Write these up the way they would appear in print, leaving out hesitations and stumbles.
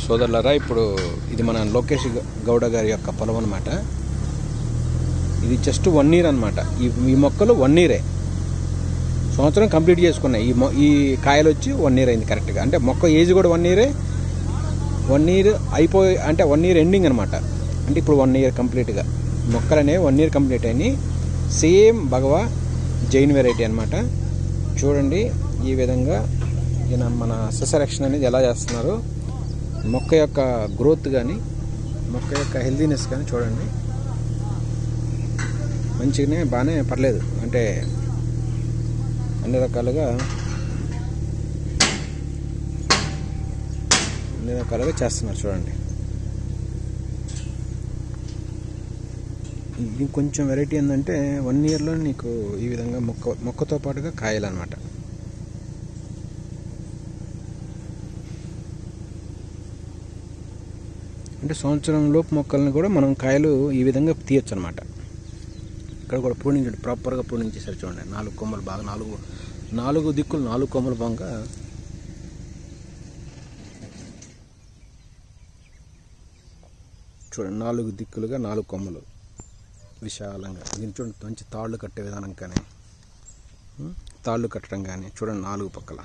సోదరులారా, ఇప్పుడు ఇది మన లోకేష్ గౌడ గారి యొక్క పొలం అనమాట. ఇది జస్ట్ 1 year అనమాట. ఈ మొక్కలు 1 year, సంవత్సరం కంప్లీట్ చేసుకున్నాయి. ఈ కాయలు వచ్చి 1 year అయింది కరెక్ట్గా. అంటే మొక్క ఏజ్ కూడా 1 year, 1 year అయిపోయి, అంటే 1 year ఎండింగ్ అనమాట. అంటే ఇప్పుడు 1 year కంప్లీట్గా మొక్కలు అనేవి 1 year కంప్లీట్ అయినాయి. సేమ్ భగవా జైన్ వెరైటీ అనమాట. చూడండి ఈ విధంగా ఈయన మన సస్యరక్షణ అనేది ఎలా చేస్తున్నారు. మొక్క యొక్క గ్రోత్ కానీ, మొక్క యొక్క హెల్దీనెస్ కానీ చూడండి, మంచిగానే బాగానే పర్లేదు. అంటే అన్ని రకాలుగా చేస్తున్నారు చూడండి. ఇది కొంచెం వెరైటీ ఏంటంటే 1 yearలో నీకు ఈ విధంగా మొక్కతో పాటుగా కాయాలన్నమాట. అంటే సంవత్సరం లోపు మొక్కలను కూడా మనం కాయలు ఈ విధంగా తీయచ్చు అనమాట. ఇక్కడ కూడా ప్రూనింగ్ ప్రాపర్గా ప్రూనింగ్ చేశారు చూడండి. 4 కొమ్మలు బాగా, 4 దిక్కులు 4 కొమ్మలు బాగా చూడండి. 4 దిక్కులుగా 4 కొమ్మలు విశాలంగా. దీన్ని చూడండి, మంచి తాళ్ళు కట్టే విధానం కానీ, తాళ్ళు కట్టడం కానీ చూడండి 4 పక్కల.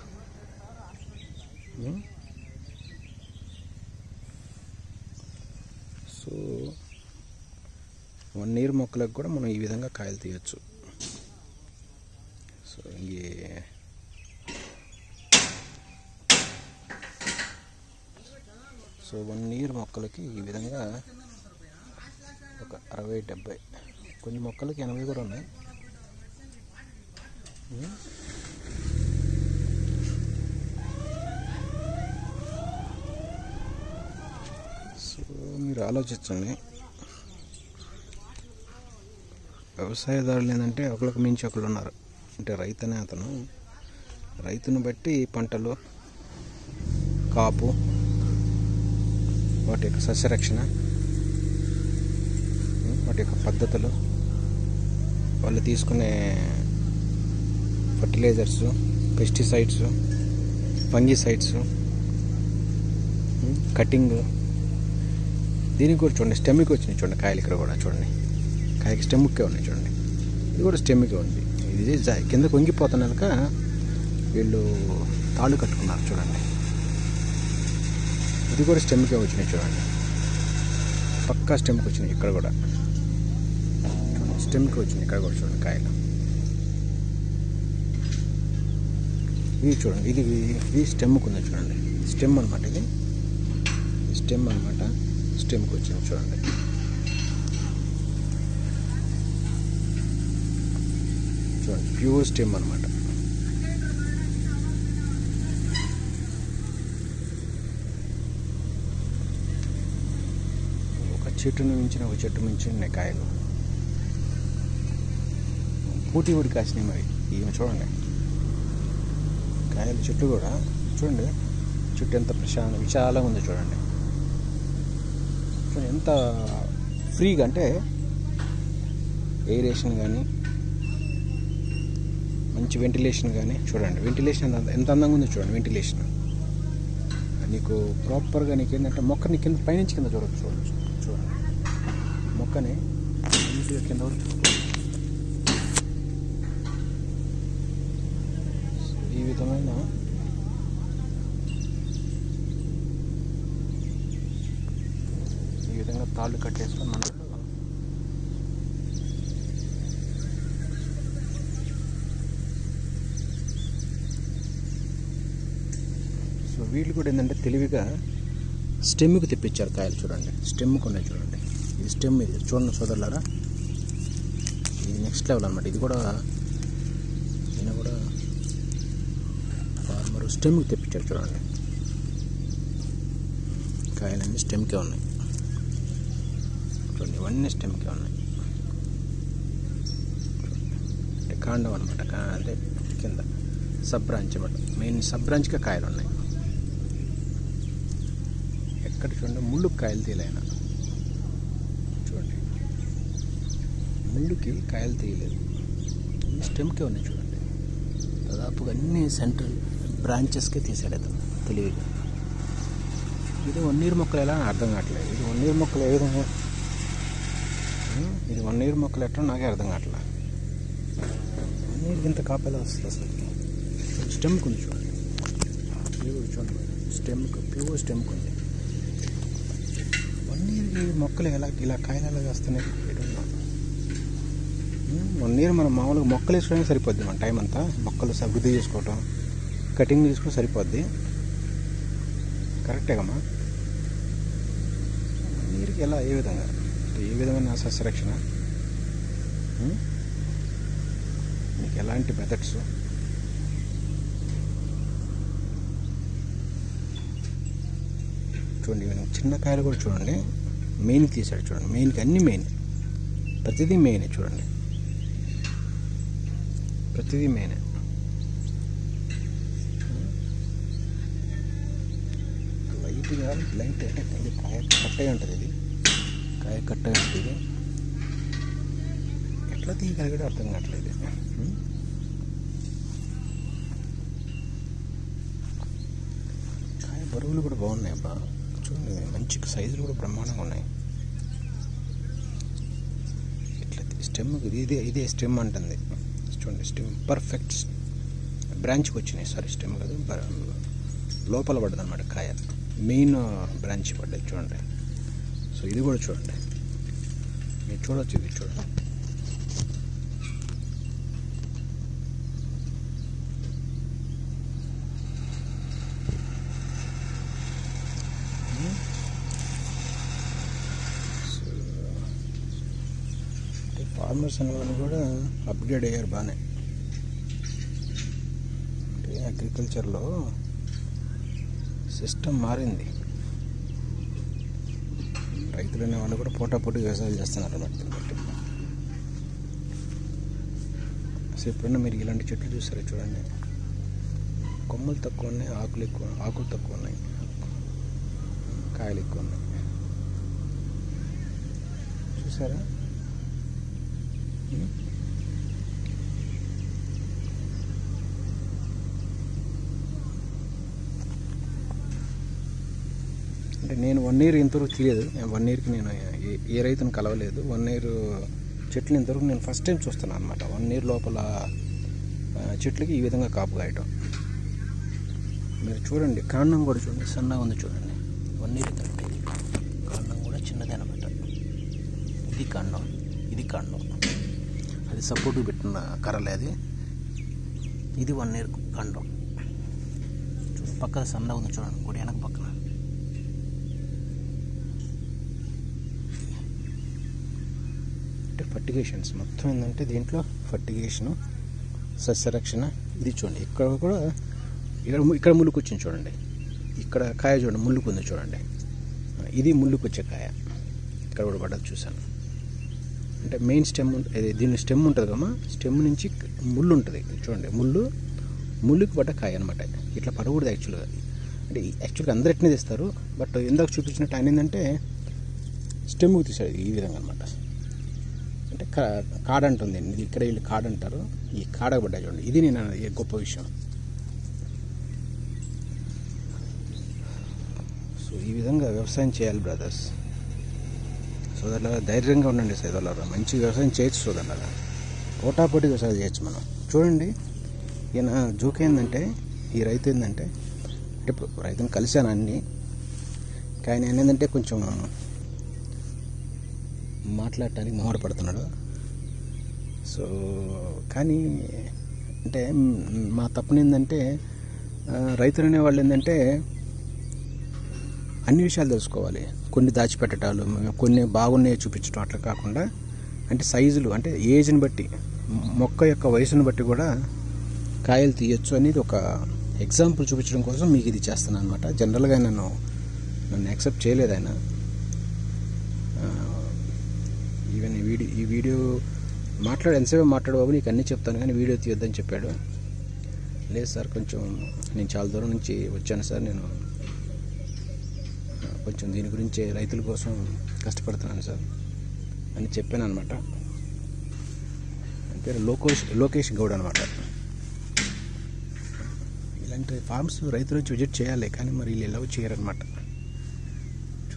సో 1 year మొక్కలకు కూడా మనం ఈ విధంగా కాయలు తీయచ్చు. సో సో 1 year మొక్కలకి ఈ విధంగా ఒక 60-70, కొన్ని మొక్కలకి 80 కూడా ఉన్నాయి. సో మీరు ఆలోచించండి, వ్యవసాయదారులు ఏంటంటే ఒకరికి మించి ఒకరు ఉన్నారు. అంటే రైతు అనే అతను రైతును బట్టి పంటలు, కాపు, వాటి యొక్క సస్యరక్షణ, వాటి యొక్క పద్ధతులు, వాళ్ళు తీసుకునే ఫర్టిలైజర్స్, పెస్టిసైడ్స్, ఫంగిసైడ్స్, కటింగ్, దీనికి కూడా చూడండి స్టెమ్కి వచ్చినాయి చూడండి కాయలు. ఇక్కడ కూడా చూడండి కాయకి స్టెమ్కే ఉన్నాయి చూడండి. ఇది కూడా స్టెమ్కే ఉంది. ఇది కిందకు వంగిపోతున్నాక వీళ్ళు తాళ్ళు కట్టుకున్నారు చూడండి. ఇది కూడా స్టెమ్కే వచ్చినాయి చూడండి, పక్కా స్టెమ్కి వచ్చినాయి. ఇక్కడ కూడా స్టెమ్కి వచ్చినాయి. ఇక్కడ కూడా చూడండి కాయలు. ఇవి చూడండి, ఇది స్టెమ్కి ఉంది చూడండి. స్టెమ్ అనమాట, ఇది స్టెమ్ అనమాట. స్టెమ్కి వచ్చింది చూడండి. చూడండి ప్యూర్ స్టెమ్ అనమాట. ఒక చెట్టును మించిన ఒక చెట్టు మించిన కాయలు పూటి ఊడి కాసినాయి. మరి ఇవి చూడండి కాయలు. చెట్టు కూడా చూడండి, చెట్టు ఎంత విశాలంగా ఉంది చూడండి. ఎంత ఫ్రీగా, అంటే ఎయిరేషన్ కానీ, మంచి వెంటిలేషన్ కానీ చూడండి. వెంటిలేషన్ ఎంత అందంగా ఉందో చూడండి. వెంటిలేషన్ నీకు ప్రాపర్గా నీకు ఏంటంటే మొక్కని కింద పైనుంచి కింద చూడండి. మొక్కని నీట్గా కింద వరకు ఈ విధమైన తాళ్ళు కట్టేసుకొని మనం సో వీళ్ళు కూడా ఏంటంటే తెలివిగా స్టెమ్కి తెప్పించారు కాయలు చూడండి. స్టెమ్కి ఉన్నాయి చూడండి. ఇది స్టెమ్, ఇది చూడండి సోదరులారా, ఇది నెక్స్ట్ లెవెల్ అనమాట. ఇది కూడా ఈయన కూడా ఫార్మర్ స్టెమ్కి తెప్పించారు చూడండి. కాయలన్నీ స్టెమ్కే ఉన్నాయి చూడండి. ఇవన్నీ స్టెమ్కే ఉన్నాయి. అంటే కాండం అనమాట, అంటే కింద సబ్ బ్రాంచ్ అనమాట. మెయిన్ సబ్ బ్రాంచ్కే కాయలు ఉన్నాయి. ఎక్కడ చూడండి ముళ్ళు కాయలు తీయలేన చూడండి, ముళ్ళుకి కాయలు తీయలేదు. స్టెమ్కే ఉన్నాయి చూడండి. దాదాపుగా అన్ని సెంట్రల్ బ్రాంచెస్కే తీసాడు అతను తెలివిగా. ఇది వన్నీరు మొక్కలు ఎలా అర్థం కావట్లేదు. ఇది వన్నీరు మొక్కలు ఏ విధంగా, ఇది వన్నీరు మొక్కలు ఎట్లా నాకే అర్థం కావట్లేదు. వన్నీరుకి ఇంత కాపేలా వస్తుంది అసలు. స్టెమ్కి ఉంది చూడండి, ప్యూర్ చూడండి, స్టెమ్కి ప్యూర్ స్టెమ్కి ఉంది. వన్నీరుకి మొక్కలు ఇలా కాయలు ఎలా వస్తున్నాయి. 1 ఇయర్ మనం మామూలుగా మొక్కలు వేసుకోవడానికి సరిపోద్ది. మన టైం అంతా మొక్కలు అభివృద్ధి చేసుకోవటం, కటింగ్ తీసుకుని సరిపోద్ది. కరెక్టేగమ్మా. నీరుకి ఎలా, ఏ విధంగా, ఏ విధమైన సస్యరక్షణ, మీకు ఎలాంటి మెథడ్స్, చూడండి. చిన్న కాయలు కూడా చూడండి, మెయిన్ తీసాడు చూడండి. మెయిన్కి అన్ని మెయిన్, ప్రతిదీ మెయిన్ చూడండి, ప్రతిదీ మెయిన్. లైట్గా లైట్ అంటే ఇది కాయ కట్టయి ఉంటుంది, ఇది కాయ కట్టయి ఉంటుంది. ఎట్లా తీయగలిగాడో అర్థం కావట్లేదు. కాయ బరువులు కూడా బాగున్నాయి అబ్బా, చూడండి. మంచి సైజులు కూడా బ్రహ్మాండంగా ఉన్నాయి. ఇట్లా స్టెమ్కి ఇదే స్టెమ్ అంటుంది చూడండి. స్టెమ్ పర్ఫెక్ట్ బ్రాంచ్కి వచ్చినాయి. సారీ, స్టెమ్ కాదు, లోపల పడ్డది అనమాట కాయ. మెయిన్ బ్రాంచ్ పడ్డది చూడండి. సో ఇది కూడా చూడండి, మీరు చూడవచ్చు. ఇది చూడండి, ఫార్మర్స్ అనే వాళ్ళు కూడా అప్గ్రేడ్ అయ్యారు బాగానే. అంటే అగ్రికల్చర్లో సిస్టమ్ మారింది. రైతులు అనే వాళ్ళు కూడా పోటాపోటీ వ్యవసాయం చేస్తున్నారు అన్నమాట. దీన్ని బట్టి అసలు ఎప్పుడన్నా మీరు ఇలాంటి చెట్లు చూస్తారా చూడండి. కొమ్మలు తక్కువ ఉన్నాయి, ఆకులు తక్కువ ఉన్నాయి, కాయలు ఎక్కువ ఉన్నాయి. చూసారా? అంటే నేను 1 ఇయర్ ఇంతవరకు తెలియదు. 1 ఇయర్కి నేను ఏ రైతును కలవలేదు. 1 ఇయర్ చెట్లు ఇంతవరకు నేను ఫస్ట్ టైం చూస్తున్నాను అనమాట. 1 ఇయర్ లోపల చెట్లకి ఈ విధంగా కాపు కాయటం మీరు చూడండి. కాండం కూడా చూడండి, సన్నగా ఉంది చూడండి. 1 ఇయర్ కరెక్ట్. కాండం కూడా చిన్నదే అనమాట. ఇది కాండం, ఇది కాండం. అది సపోర్టు పెట్టిన కర్రలే అది. ఇది 1 ఇయర్ కాండం చూడండి. పక్కన సన్నగా ఉంది చూడండి, గుడి వెనక పక్కన. అంటే ఫర్టిగేషన్స్ మొత్తం ఏంటంటే దీంట్లో ఫర్టిగేషను, సస్యరక్షణ. ఇది చూడండి, ఇక్కడ కూడా ఇక్కడ ముళ్ళుకు వచ్చింది చూడండి. ఇక్కడ కాయ చూడండి, ముళ్ళుకు ఉంది చూడండి. ఇది ముళ్ళుకు వచ్చే కాయ, ఇక్కడ కూడా పడ్డది చూసాను. అంటే మెయిన్ స్టెమ్, దీని స్టెమ్ ఉంటుంది కమ్మా. స్టెమ్ నుంచి ముళ్ళు ఉంటుంది చూడండి. ముళ్ళుకి పడ్డ కాయ అనమాట. ఇట్లా పడకూడదు యాక్చువల్గా. అంటే యాక్చువల్గా అందరు ఎట్నే తీస్తారు, బట్ ఇందాక చూపించినట్టు ఆయన ఏంటంటే స్టెమ్కి తీసాడు ఈ విధంగా అనమాట. అంటే కాడ అంటుంది, ఇది ఇక్కడ వీళ్ళు కాడ అంటారు. ఈ కాడకు పడ్డాయి చూడండి. ఇది నేను గొప్ప విషయం. సో ఈ విధంగా వ్యవసాయం చేయాలి బ్రదర్స్. సోదరులారా, ధైర్యంగా ఉండండి సోదరులారా. మంచి వ్యవసాయం చేయొచ్చు సోదరులారా. పోటాపోటీ వ్యవసాయం చేయొచ్చు మనం. చూడండి, ఈయన జోక్ ఏంటంటే, ఈ రైతు ఏంటంటే, అంటే రైతుని కలిశాను అన్నీ, కానీ ఆయన ఏంటంటే కొంచెం మాట్లాడటానికి మొహమాటపడుతున్నాడు. సో కానీ అంటే మా తప్పున ఏంటంటే, రైతులు అనేవాళ్ళు ఏంటంటే అన్ని విషయాలు తెలుసుకోవాలి. కొన్ని దాచిపెట్టడాలు, కొన్ని బాగున్నాయి చూపించడం, అట్లా కాకుండా అంటే సైజులు, అంటే ఏజ్ని బట్టి, మొక్క యొక్క వయసును బట్టి కూడా కాయలు తీయచ్చు అనేది ఒక ఎగ్జాంపుల్ చూపించడం కోసం మీకు ఇది చేస్తున్నాను అనమాట. జనరల్గా నన్ను యాక్సెప్ట్ చేయలేదు ఆయన. ఈవెన్ ఈ వీడియో ఎంతసేపు మాట్లాడు బాబు, నీకు అన్నీ చెప్తాను కానీ వీడియో తీయొద్దని చెప్పాడు. లేదు సార్, కొంచెం నేను చాలా దూరం నుంచి వచ్చాను సార్, నేను కొంచెం దీని గురించి రైతుల కోసం కష్టపడుతున్నాను సార్ అని చెప్పాను అనమాట. పేరు లోకేష్ గౌడ్ అనమాట. ఇలాంటి ఫార్మ్స్ రైతులు వచ్చి విజిట్ చేయాలి, కానీ మరి వీళ్ళు ఎలా చేయరనమాట.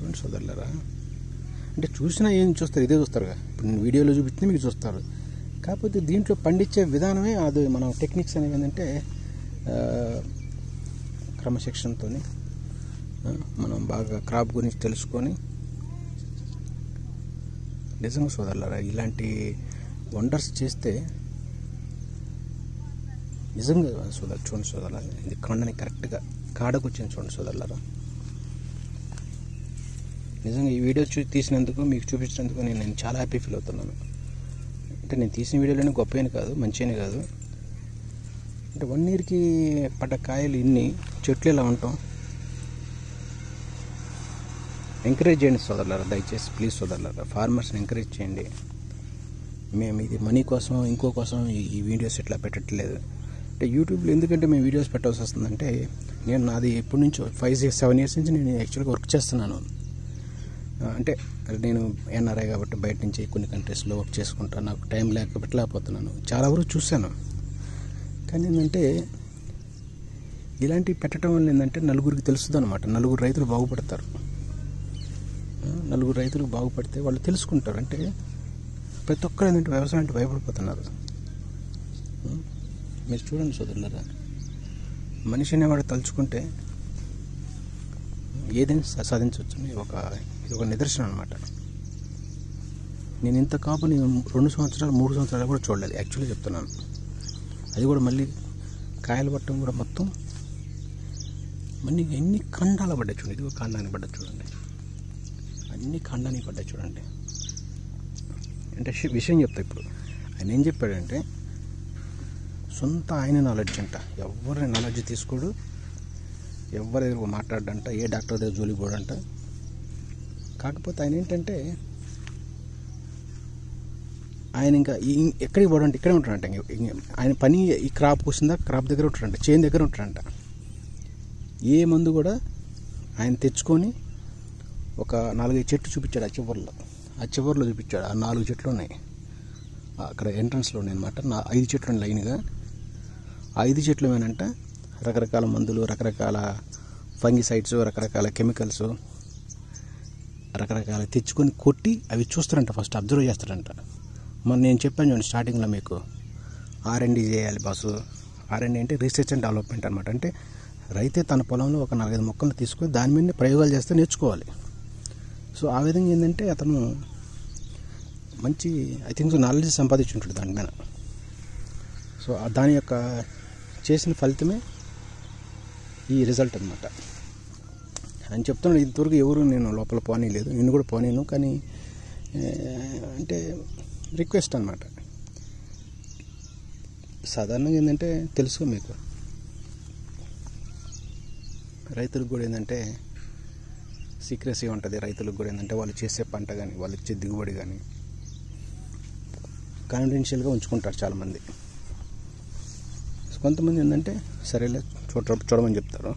చూడండి సోదరులారా, అంటే చూసినా ఏం చూస్తారు, ఇదే చూస్తారు. ఇప్పుడు నేను వీడియోలో చూపించింది మీకు చూస్తారు. కాకపోతే దీంట్లో పండించే విధానమే అది. మనం టెక్నిక్స్ అనేవి ఏంటంటే క్రమశిక్షణతో మనం బాగా క్రాప్ గురించి తెలుసుకొని, నిజంగా సోదరులారా ఇలాంటి వండర్స్ చేస్తే నిజంగా చూడండి సోదరులారా, ఇది కాండని కరెక్ట్గా కాడకు వచ్చింది చూడండి సోదరులారా. నిజంగా ఈ వీడియో తీసినందుకు మీకు చూపించినందుకు నేను చాలా హ్యాపీ ఫీల్ అవుతున్నాను. అంటే నేను తీసిన వీడియోలోనే గొప్ప అయిన కాదు, మంచి అయిన కాదు. అంటే 1 yearకి పడ్డ కాయలు ఇన్ని, చెట్లు ఇలా ఉంటాం. ఎంకరేజ్ చేయండి సోదరులారా, దయచేసి ప్లీజ్ సోదరులారా, ఫార్మర్స్ని ఎంకరేజ్ చేయండి. మేము ఇది మనీ కోసం ఇంకో కోసం ఈ వీడియోస్ ఇట్లా పెట్టట్లేదు. అంటే యూట్యూబ్లో ఎందుకంటే మేము వీడియోస్ పెట్టాల్సి వస్తుందంటే, నేను నాది ఎప్పటి నుంచో 5-7 years నుంచి నేను యాక్చువల్గా వర్క్ చేస్తున్నాను. అంటే నేను ఎన్ఆర్ఐ కాబట్టి బయట నుంచి కొన్ని కంట్రీస్లో వర్క్ చేసుకుంటాను. నాకు టైం లేక పెట్టలేకపోతున్నాను. చాలా వరకు చూశాను. కానీ ఏంటంటే ఇలాంటివి పెట్టడం వల్ల ఏంటంటే నలుగురికి తెలుస్తుంది అనమాట. నలుగురు రైతులు బాగుపడతారు. నలుగురు రైతులు బాగుపడితే వాళ్ళు తెలుసుకుంటారు. అంటే ప్రతి ఒక్కరు ఏంటంటే వ్యవసాయం అంటే భయపడిపోతున్నారు. మీరు చూడండి సోదరులారా, మనిషి అనేవాడు తలుచుకుంటే ఏదైనా సాధించవచ్చు. ఇది ఒక నిదర్శనం అనమాట. నేను ఇంత కాపు నేను 2 సంవత్సరాలు 3 సంవత్సరాలు కూడా చూడలేదు యాక్చువల్లీ చెప్తున్నాను. అది కూడా మళ్ళీ కాయలు పట్టడం కూడా మొత్తం మళ్ళీ ఎన్ని ఖండాలు పడ్డాయి చూడండి. ఇది ఒక ఖండానికి పడ్డా చూడండి, అన్ని ఖండానికి పడ్డాయి చూడండి. అంటే విషయం చెప్తా. ఇప్పుడు ఆయన ఏం చెప్పాడంటే, సొంత ఆయన నాలెడ్జ్ అంట, ఎవరి నాలెడ్జ్ తీసుకోడు, ఎవరి దగ్గర మాట్లాడంట, ఏ డాక్టర్ దగ్గర జోలికి పోడంట. కాకపోతే ఆయన ఏంటంటే ఆయన ఇంకా ఎక్కడికి పోడంటే ఇక్కడే ఉంటాడంట. ఆయన పని ఈ క్రాప్ కూసిందా క్రాప్ దగ్గర ఉంటాడంట, చేను దగ్గర ఉంటాడంట. ఏ మందు కూడా ఆయన తెచ్చుకొని ఒక 4-5 చెట్లు చూపించాడు. ఆ చివర్లో చూపించాడు. ఆ 4 చెట్లు ఉన్నాయి అక్కడ ఎంట్రన్స్లో ఉన్నాయి అనమాట. 5 చెట్లు ఉన్నాయి లైన్గా. ఆ 5 చెట్లు ఏమేనంట రకరకాల మందులు, రకరకాల ఫంగిసైడ్స్, రకరకాల కెమికల్స్, రకరకాల తెచ్చుకొని కొట్టి అవి చూస్తారంట. ఫస్ట్ అబ్జర్వ్ చేస్తారంట. మరి నేను చెప్పాను చూడండి స్టార్టింగ్లో మీకు, R&D చేయాలి బాసు. R&D అంటే రీసెర్చ్ అండ్ డెవలప్మెంట్ అనమాట. అంటే రైతే తన పొలంలో ఒక 4-5 మొక్కలు తీసుకొని దాని మీద ప్రయోగాలు చేస్తే నేర్చుకోవాలి. సో ఆ విధంగా ఏంటంటే అతను మంచి నాలెడ్జ్ సంపాదించుంటాడు దాని మీద. సో దాని యొక్క చేసిన ఫలితమే ఈ రిజల్ట్ అనమాట. ఆయన చెప్తున్నాడు, ఇంతవరకు ఎవరు నేను లోపల పోనీలేదు, నేను కూడా పోనీను. కానీ అంటే రిక్వెస్ట్ అనమాట. సాధారణంగా ఏంటంటే తెలుసు మీకు, రైతులకు కూడా ఏంటంటే సీక్రెసీ ఉంటుంది. రైతులకు కూడా ఏంటంటే వాళ్ళు చేసే పంట కానీ వాళ్ళు ఇచ్చే దిగుబడి కానీ కాన్ఫిడెన్షియల్గా ఉంచుకుంటారు చాలామంది. కొంతమంది ఏంటంటే సరేలే చూడమని చెప్తారు.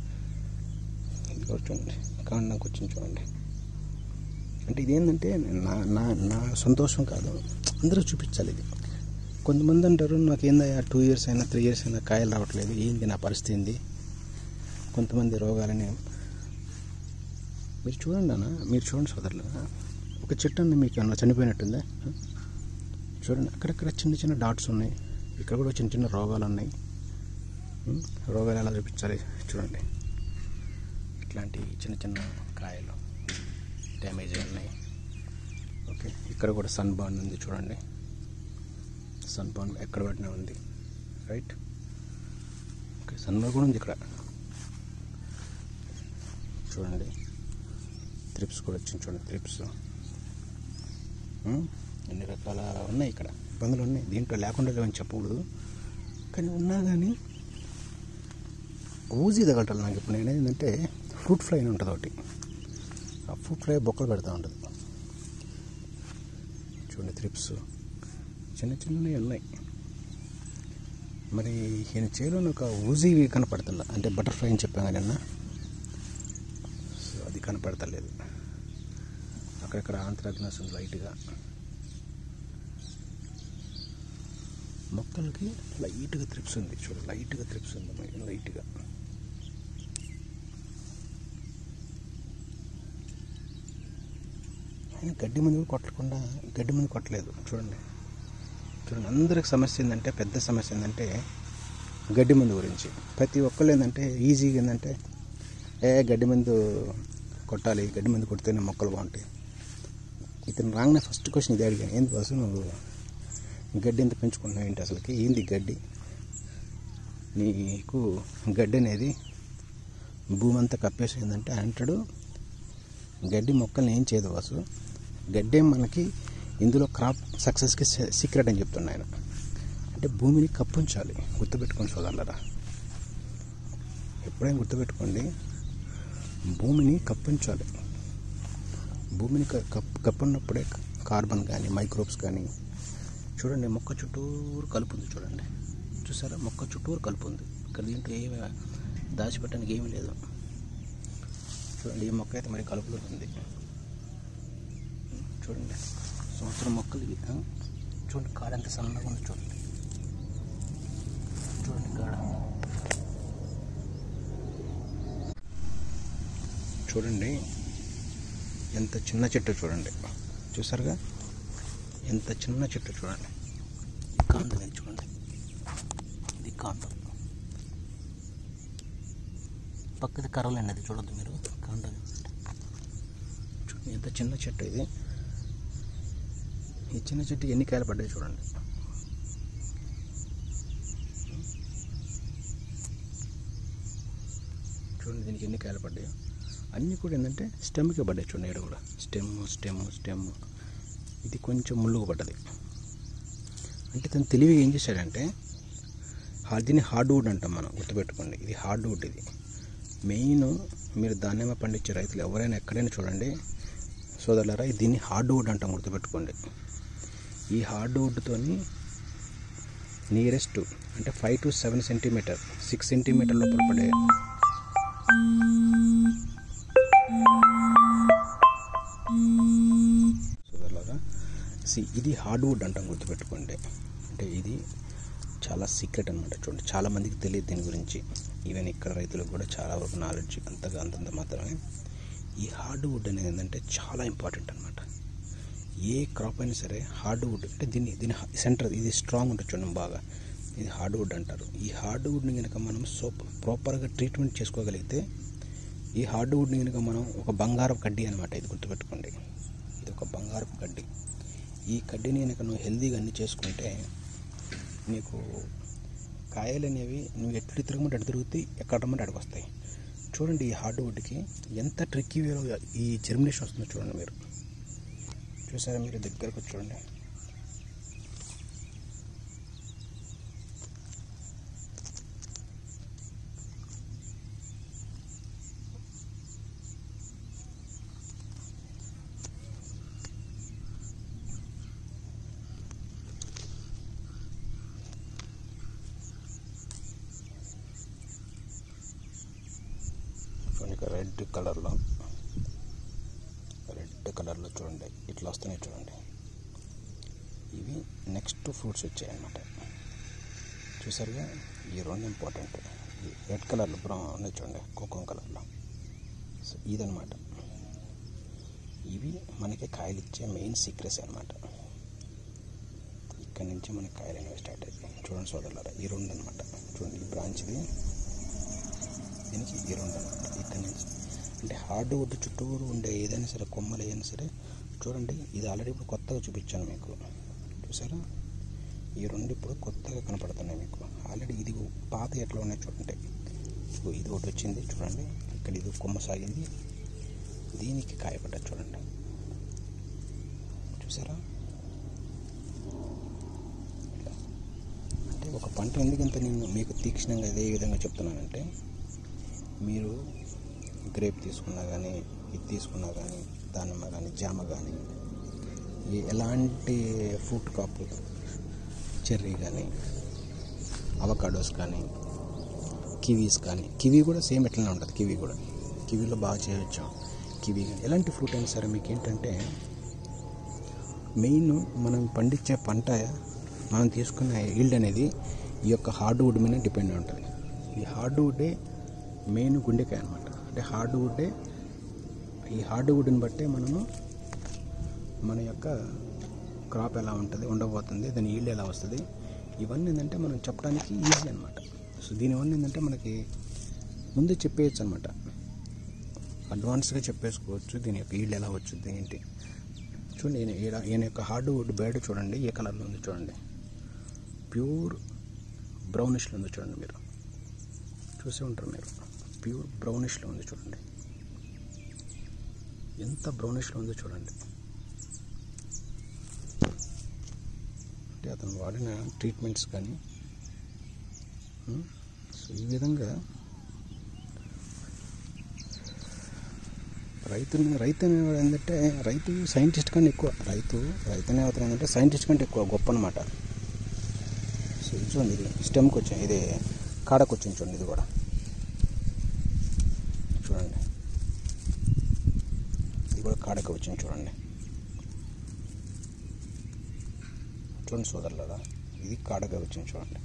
చూడండి కాండానికి వచ్చింది చూడండి. అంటే ఇదేంటంటే నా సంతోషం కాదు, అందరూ చూపించాలి ఇది. కొంతమంది అంటారు నాకేందయ్యా 2 years అయినా 3 years అయినా కాయలు రావట్లేదు, ఏంది నా పరిస్థితి ఏంది. కొంతమంది రోగాలని మీరు చూడండి అన్న, మీరు చూడండి సోదరులు. ఒక చెట్టు ఉంది మీకు ఏమన్నా చనిపోయినట్టుందా చూడండి. అక్కడక్కడ చిన్న చిన్న డాట్స్ ఉన్నాయి. ఇక్కడ కూడా చిన్న చిన్న రోగాలు ఉన్నాయి. రోగాలు ఎలా చూపించాలి చూడండి. ఇట్లాంటి చిన్న చిన్న కాయలు డ్యామేజ్ ఉన్నాయి. ఓకే, ఇక్కడ కూడా సన్ బర్న్ ఉంది చూడండి. సన్ బర్న్ ఎక్కడ పడినా ఉంది, రైట్. ఓకే, సన్ బర్న్ కూడా ఉంది ఇక్కడ చూడండి. త్రిప్స్ కూడా వచ్చింది చూడండి. త్రిప్స్ ఎన్ని రకాల ఉన్నాయి ఇక్కడ, ఇబ్బందులు ఉన్నాయి. దీంట్లో లేకుండా లేవని చెప్పకూడదు, కానీ ఉన్నా కానీ ఊజీ తగలటాలి నాకు. ఇప్పుడు నేను ఏంటంటే ఫ్రూట్ ఫ్లై అని ఉంటుంది ఒకటి, ఆ ఫ్రూట్ ఫ్లై బొక్కలు పెడతా ఉంటుంది చూడండి. త్రిప్స్ చిన్న చిన్నవి ఉన్నాయి. మరి ఈయన చేలో ఒక ఊజీ కనపడతా, అంటే బటర్ఫ్లై అని చెప్పాను కానీ అన్న, సో అది కనపడతలేదు. అక్కడక్కడ ఆంత్రాగ్నస్ ఉంది లైట్గా. మొక్కలకి లైట్గా త్రిప్స్ ఉంది చూడండి, లైట్గా త్రిప్స్ ఉంది లైట్గా. కానీ గడ్డి మందు కొట్టకుండా గడ్డి మందు కొట్టలేదు. చూడండి అందరికి సమస్య ఏంటంటే, పెద్ద సమస్య ఏంటంటే గడ్డి మందు గురించి. ప్రతి ఒక్కళ్ళు ఏంటంటే ఈజీగా ఏంటంటే గడ్డి మందు కొట్టాలి, గడ్డి మందు కొడితేనే మొక్కలు బాగుంటాయి. ఇతను రాగానే ఫస్ట్ క్వశ్చన్ ఇది అడిగాను, ఏంది బాసు నువ్వు గడ్డి ఎంత పెంచుకుంటున్నావు ఏంటి, అసలుకి ఏంది గడ్డి, నీకు గడ్డి అనేది భూమి అంతా కప్పేసిందంటే అంటాడు. గడ్డి మొక్కల్ని ఏం చేయదు బాసు, గడ్డి మనకి ఇందులో క్రాప్ సక్సెస్కి సీక్రెట్ అని చెప్తున్నా ఆయన. అంటే భూమిని కప్పించాలి. గుర్తుపెట్టుకోండి సోదరులారా, ఎప్పుడైనా గుర్తుపెట్టుకోండి, భూమిని కప్పించాలి. భూమిని కప్పున్నప్పుడే కార్బన్ కానీ మైక్రోబ్స్ కానీ, చూడండి మొక్క చుట్టూరు కలుపు ఉంది, చూడండి చూసారా, మొక్క చుట్టూరు కలుపు ఉంది. ఇక్కడ దీంట్లో ఏమి దాచిపెట్టడానికి ఏమీ లేదు. చూడండి ఈ మొక్క అయితే మరి కలుపులో ఉంది. చూడండి సంవత్సరం మొక్కలు ఇవి. చూడండి కాడ ఎంత సన్నగా ఉంది, చూడండి కాడ. చూడండి ఎంత చిన్న చెట్టు, చూడండి చూసారుగా ఎంత చిన్న చెట్టు. చూడండి ఈ కాండం ఇది, చూడండి ఇది కాండం, పక్కది కర్రలండి, అది చూడద్దు మీరు, కాండం చూడండి ఎంత చిన్న చెట్టు ఇది. ఈ చిన్న చెట్టు ఎన్ని కాయలు పడ్డాయి చూడండి. చూడండి దీనికి ఎన్ని కాయలు పడ్డాయో. అన్నీ కూడా ఏంటంటే స్టెమ్కి పడ్డాయి. చూడండి ఇక్కడ కూడా స్టెమ్ ఇది కొంచెం ముళ్ళుకు పడ్డది. అంటే తను తెలివిగా ఏం చేశాడంటే, దీన్ని హార్డ్వుడ్ అంటాం మనం, గుర్తుపెట్టుకోండి ఇది హార్డ్వుడ్. ఇది మెయిన్ మీరు దానిమ్మ పండించే రైతులు ఎవరైనా ఎక్కడైనా చూడండి సోదరులారా, దీన్ని హార్డ్వుడ్ అంటాం, గుర్తుపెట్టుకోండి. ఈ హార్డ్వుడ్తోని నియరెస్ట్ అంటే 5 to 7 సెంటీమీటర్ 6 సెంటీమీటర్ లోపల పడే సోదరులారా, ఇది హార్డ్వుడ్ అంటాం, గుర్తుపెట్టుకోండి. అంటే ఇది చాలా సీక్రెట్ అనమాట. చూడండి చాలామందికి తెలియదు దీని గురించి. ఈవెన్ ఇక్కడ రైతులకు కూడా చాలా వరకు నాలెడ్జ్ అంతంత మాత్రమే. ఈ హార్డ్వుడ్ అనేది ఏంటంటే చాలా ఇంపార్టెంట్ అనమాట. ఏ క్రాప్ అయినా సరే హార్డ్వుడ్ అంటే దీని సెంటర్ ఇది స్ట్రాంగ్ ఉంటుంది చూడండి బాగా, ఇది హార్డ్వుడ్ అంటారు. ఈ హార్డ్వుడ్ని కనుక మనం ప్రాపర్గా ట్రీట్మెంట్ చేసుకోగలిగితే, ఈ హార్డ్వుడ్ని కనుక మనం ఒక బంగారపు కడ్డీ అనమాట, ఇది గుర్తుపెట్టుకోండి. ఇది ఒక బంగారపు కడ్డీ. ఈ కడ్డీని కనుక నువ్వు హెల్దీగా అన్ని చేసుకుంటే నీకు కాయలు అనేవి నువ్వు ఎట్లు తిరగమంటే అటు తిరుగుతాయి, ఎక్కడ రమ్మంటే అక్కడికి వస్తాయి. చూడండి ఈ హార్డ్వుడ్కి ఎంత ట్రిక్కీ వేలో ఈ జర్మినేషన్ వస్తుందో చూడండి మీరు. చూసారా మీరు దగ్గరకు చూడండి. రెడ్ కలర్లో చూడండి ఇట్లా వస్తున్నాయి చూడండి. ఇవి నెక్స్ట్ ఫ్రూట్స్ వచ్చాయన్నమాట. చూసారుగా ఈ రెండు ఇంపార్టెంట్. ఈ రెడ్ కలర్లో బ్రౌన్ ఉన్నాయి చూడండి, కోకం కలర్లో. సో ఇదనమాట, ఇవి మనకి కాయలు ఇచ్చే మెయిన్ సీక్రెట్స్ అనమాట. ఇక్కడ నుంచి మనకి కాయలు అనేవి స్టార్ట్ అవుతాయి. చూడండి సోదరులారా, ఈ రెండు అనమాట. చూడండి ఈ బ్రాంచ్ది దీనికి ఈ రెండు అనమాట. ఇక్కడ నుంచి అంటే హార్డ్వుడ్ చుట్టూరు ఉండే ఏదైనా సరే కొమ్మలు ఏదైనా సరే చూడండి. ఇది ఆల్రెడీ ఇప్పుడు కొత్తగా చూపించాను మీకు, చూసారా ఈ రెండు ఇప్పుడు కొత్తగా కనపడుతున్నాయి మీకు. ఆల్రెడీ ఇది పాత ఎట్లా ఉన్నాయి చూడండి. ఇది ఒకటి వచ్చింది చూడండి, ఇక్కడ ఇది కొమ్మ సాగింది, దీనికి కాయపడ్డది చూడండి. చూసారా ఇట్లా. అంటే ఒక పంట ఎందుకంత నేను మీకు తీక్షణంగా అదే విధంగా చెప్తున్నానంటే, మీరు గ్రేప్ తీసుకున్నా కానీ, ఇది తీసుకున్నా కానీ, దానిమ్మ కానీ, జామ కానీ, ఎలాంటి ఫ్రూట్ క్రాప్, చెర్రీ కానీ, అవకాడోస్ కానీ, కివీస్ కానీ, కివీ కూడా సేమ్ ఎట్లనే ఉంటుంది. కివీలో బాగా చేయవచ్చు. కివీ కానీ ఎలాంటి ఫ్రూట్ అయినా సరే మీకు ఏంటంటే, మెయిన్ మనం పండించే పంట, మనం తీసుకున్న ఈల్డ్ అనేది ఈ యొక్క హార్డ్వుడ్ మీద డిపెండ్ ఉంటుంది. ఈ హార్డ్వుడే మెయిన్ గుండెకాయ అనమాట. అంటే ఈ హార్డ్వుడ్ని బట్టే మనము మన యొక్క క్రాప్ ఎలా ఉంటుంది, ఉండబోతుంది, దాని ఈల్డ్ ఎలా వస్తుంది, ఇవన్నీ ఏంటంటే మనం చెప్పడానికి ఈజీ అనమాట. సో దీనివల్ల ఏంటంటే మనకి ముందే చెప్పేయచ్చు అనమాట, అడ్వాన్స్గా చెప్పేసుకోవచ్చు దీని యొక్క ఈల్డ్ ఎలా వచ్చింది ఏంటి. చూడండి ఈయన యొక్క హార్డ్వుడ్ బెడ్ చూడండి ఏ కలర్లో ఉంది చూడండి, ప్యూర్ బ్రౌనిష్లో ఉంది చూడండి, మీరు చూసే ఉంటారు మీరు, ప్యూర్ బ్రౌనిష్లో ఉంది చూడండి, ఎంత బ్రౌనిష్లో ఉందో చూడండి. అంటే అతను వాడిన ట్రీట్మెంట్స్ కానీ. సో ఈ విధంగా రైతు అనేవాడు ఏంటంటే రైతు సైంటిస్ట్ కంటే ఎక్కువ, రైతు అనేవాడు ఏంటంటే సైంటిస్ట్ కంటే ఎక్కువ గొప్ప అనమాట. సో ఇది చూడండి, ఇది స్టెమ్కి వచ్చింది, ఇది కాడకు వచ్చింది చూడండి, ఇది కూడా చూడండి, ఇది కూడా కాడకు వచ్చింది చూడండి సోదరులారా, ఇది కాడగా వచ్చింది చూడండి.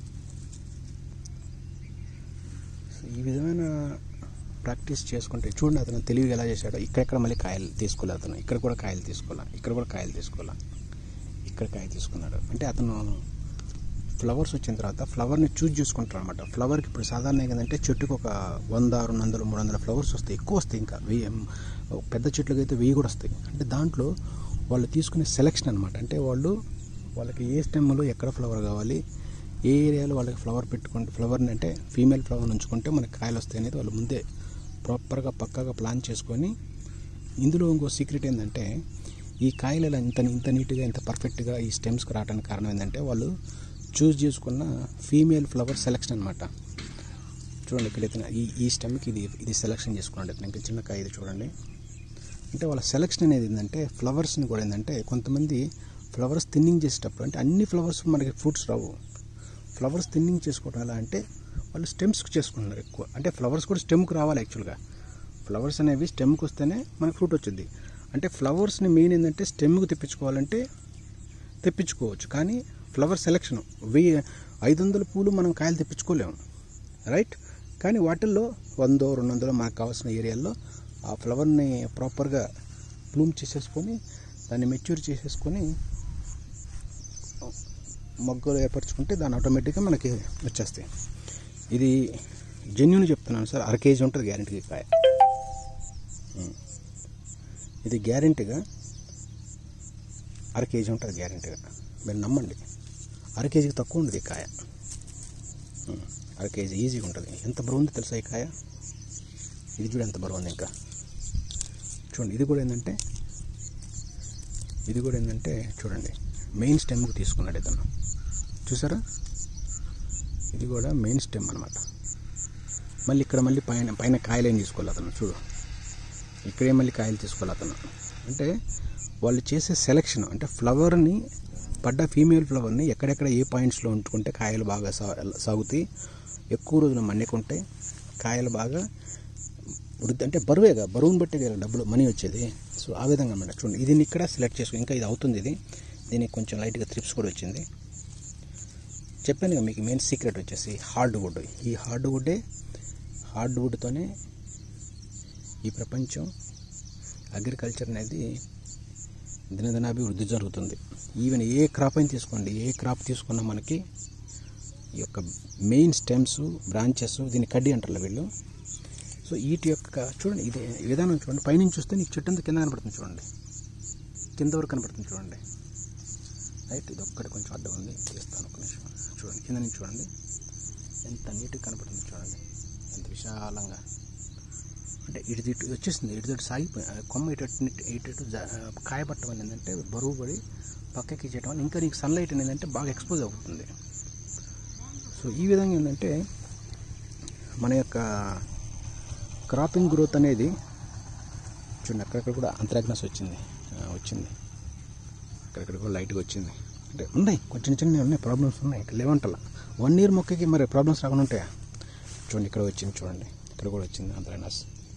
సో ఈ విధమైన ప్రాక్టీస్ చేసుకుంటే చూడండి అతను తెలివిగా ఎలా చేశాడో. ఇక్కడెక్కడ మళ్ళీ కాయలు తీసుకోలే అతను, ఇక్కడ కూడా కాయలు తీసుకోలే, ఇక్కడ కూడా కాయలు తీసుకోలే, ఇక్కడ కాయ తీసుకున్నాడు. అంటే అతను ఫ్లవర్స్ వచ్చిన తర్వాత ఫ్లవర్ని చూజ్ చేసుకుంటారు అనమాట. ఫ్లవర్కి ఇప్పుడు సాధారణంగా ఏంటంటే చెట్టుకు ఒక 100, 200, 300 ఫ్లవర్స్ వస్తాయి, ఎక్కువ వస్తాయి, ఇంకా 1000, పెద్ద చెట్లకి అయితే 1000 కూడా వస్తాయి. అంటే దాంట్లో వాళ్ళు తీసుకునే సెలెక్షన్ అనమాట. అంటే వాళ్ళకి ఏ స్టెమ్లో ఎక్కడ ఫ్లవర్ కావాలి, ఏ ఏరియాలో వాళ్ళకి ఫ్లవర్ పెట్టుకుంటే, ఫ్లవర్ని అంటే ఫీమేల్ ఫ్లవర్ ఉంచుకుంటే మనకి కాయలు వస్తాయి అనేది వాళ్ళు ముందే ప్రాపర్గా పక్కాగా ప్లాన్ చేసుకొని. ఇందులో ఇంకో సీక్రెట్ ఏంటంటే ఈ కాయలు ఇలా ఇంత నీట్గా ఇంత పర్ఫెక్ట్గా ఈ స్టెమ్స్కి రావడానికి కారణం ఏంటంటే వాళ్ళు చూస్ చేసుకున్న ఫీమేల్ ఫ్లవర్ సెలెక్షన్ అనమాట. చూడండి ఇక్కడైతే ఈ స్టెమ్కి ఇది సెలెక్షన్ చేసుకున్నాడు ఇంకా చిన్న కాయ, ఇది చూడండి. అంటే వాళ్ళ సెలెక్షన్ అనేది ఏంటంటే ఫ్లవర్స్ని కూడా ఏంటంటే కొంతమంది ఫ్లవర్స్ థిన్నింగ్ చేసేటప్పుడు, అంటే అన్ని ఫ్లవర్స్ మనకి ఫ్రూట్స్ రావు, ఫ్లవర్స్ థిన్నింగ్ చేసుకోవడం ఎలా అంటే వాళ్ళు స్టెమ్స్కి చేసుకుంటున్నారు ఎక్కువ. అంటే ఫ్లవర్స్ కూడా స్టెమ్కి రావాలి యాక్చువల్గా, ఫ్లవర్స్ అనేవి స్టెమ్కి వస్తేనే మనకి ఫ్రూట్ వచ్చింది. అంటే ఫ్లవర్స్ని మెయిన్ ఏంటంటే స్టెమ్కి తెప్పించుకోవాలంటే తెప్పించుకోవచ్చు, కానీ ఫ్లవర్ సెలెక్షన్ 500 పూలు మనం కాయలు తెప్పించుకోలేము, రైట్. కానీ వాటిల్లో 100, 200 మనకు కావాల్సిన ఏరియాల్లో ఆ ఫ్లవర్ని ప్రాపర్గా బ్లూమ్ చేసేసుకొని దాన్ని మెచ్యూర్ చేసేసుకొని మొగ్గలు ఏర్పరచుకుంటే దాన్ని ఆటోమేటిక్గా మనకి వచ్చేస్తాయి. ఇది జెన్యూన్ చెప్తున్నాను సార్, 1/2 kg ఉంటుంది గ్యారెంటీగా కాయ. ఇది గ్యారెంటీగా 1/2 kg ఉంటుంది గ్యారెంటీగా, మీరు నమ్మండి. 1/2 kgకి తక్కువ ఉండదు ఈ కాయ, 1/2 kg ఈజీగా ఉంటుంది. ఎంత బరువు ఉంది తెలుసా ఈ కాయ, ఇది కూడా ఎంత బరువు ఉంది. ఇంకా చూడండి ఇది కూడా ఏంటంటే చూడండి మెయిన్ స్టెమ్కి తీసుకున్నాడు ఇతను, చూసారా, ఇది కూడా మెయిన్ స్టెమ్ అనమాట. మళ్ళీ ఇక్కడ మళ్ళీ పైన కాయలు ఏం తీసుకోవాలి అతను, చూడు ఇక్కడే మళ్ళీ కాయలు తీసుకోవాలి అతను. అంటే వాళ్ళు చేసే సెలెక్షన్, అంటే ఫ్లవర్ని పడ్డ ఫీమేల్ ఫ్లవర్ని ఎక్కడెక్కడ ఏ పాయింట్స్లో ఉంచుకుంటే కాయలు బాగా సాగుతాయి, ఎక్కువ రోజులు మన్నికుంటే కాయలు బాగా వృద్ధి, అంటే బరువుని బట్టే కదా డబ్బులు మనీ వచ్చేది. సో ఆ విధంగా అన్నమాట. చూడండి ఇది ఇక్కడ సెలెక్ట్ చేసుకుని ఇంకా ఇది అవుతుంది, దీనికి కొంచెం లైట్గా త్రిప్స్ కూడా వచ్చింది. చెప్పాను కదా మీకు మెయిన్ సీక్రెట్ వచ్చేసి హార్డ్వుడ్. ఈ హార్డ్వుడ్తోనే ఈ ప్రపంచం అగ్రికల్చర్ అనేది దినదినాభివృద్ధి జరుగుతుంది. ఈవెన్ ఏ క్రాప్ అయినా తీసుకోండి, ఏ క్రాప్ తీసుకున్నా మనకి ఈ యొక్క మెయిన్ స్టెమ్స్, బ్రాంచెస్, దీన్ని కడ్డీ అంటారు వీళ్ళు. సో వీటి యొక్క చూడండి ఇది విధానం చూడండి, పైనుంచి చూస్తే నీకు చెట్టు అంతా కింద కనపడుతుంది చూడండి, కింద వరకు కనపడుతుంది చూడండి, రైట్. ఇది ఒక్కటి కొంచెం అడ్డం ఉంది, తీస్తాను ఒక నిమిషం. చూడండి కింద నుంచి చూడండి ఎంత నీట్గా కనపడుతుంది చూడండి, ఎంత విశాలంగా. అంటే ఇటు వచ్చేసింది, ఇటు సాగిపోయి కొమ్మ ఇటు కాయబట్టడం వల్ల ఏంటంటే బరువు పడి పక్కకి చేయడం వల్ల ఇంకా నీకు సన్లైట్ అనేది బాగా ఎక్స్పోజ్ అవుతుంది. సో ఈ విధంగా ఏంటంటే మన యొక్క క్రాపింగ్ గ్రోత్ అనేది చూడండి, అక్కడక్కడ కూడా అంతరాగ్నస్ వచ్చింది, అక్కడక్కడ కూడా లైట్గా వచ్చింది. అంటే ఉన్నాయి కొంచెం చిన్న ఉన్నాయి, ప్రాబ్లమ్స్ ఉన్నాయి, ఇక్కడ లేవంటలా. 1 year మొక్కకి మరి ప్రాబ్లమ్స్ రాకుండా ఉంటాయా? చూడండి ఇక్కడ వచ్చింది, చూడండి ఇక్కడ కూడా వచ్చింది అంతరాగ్నస్,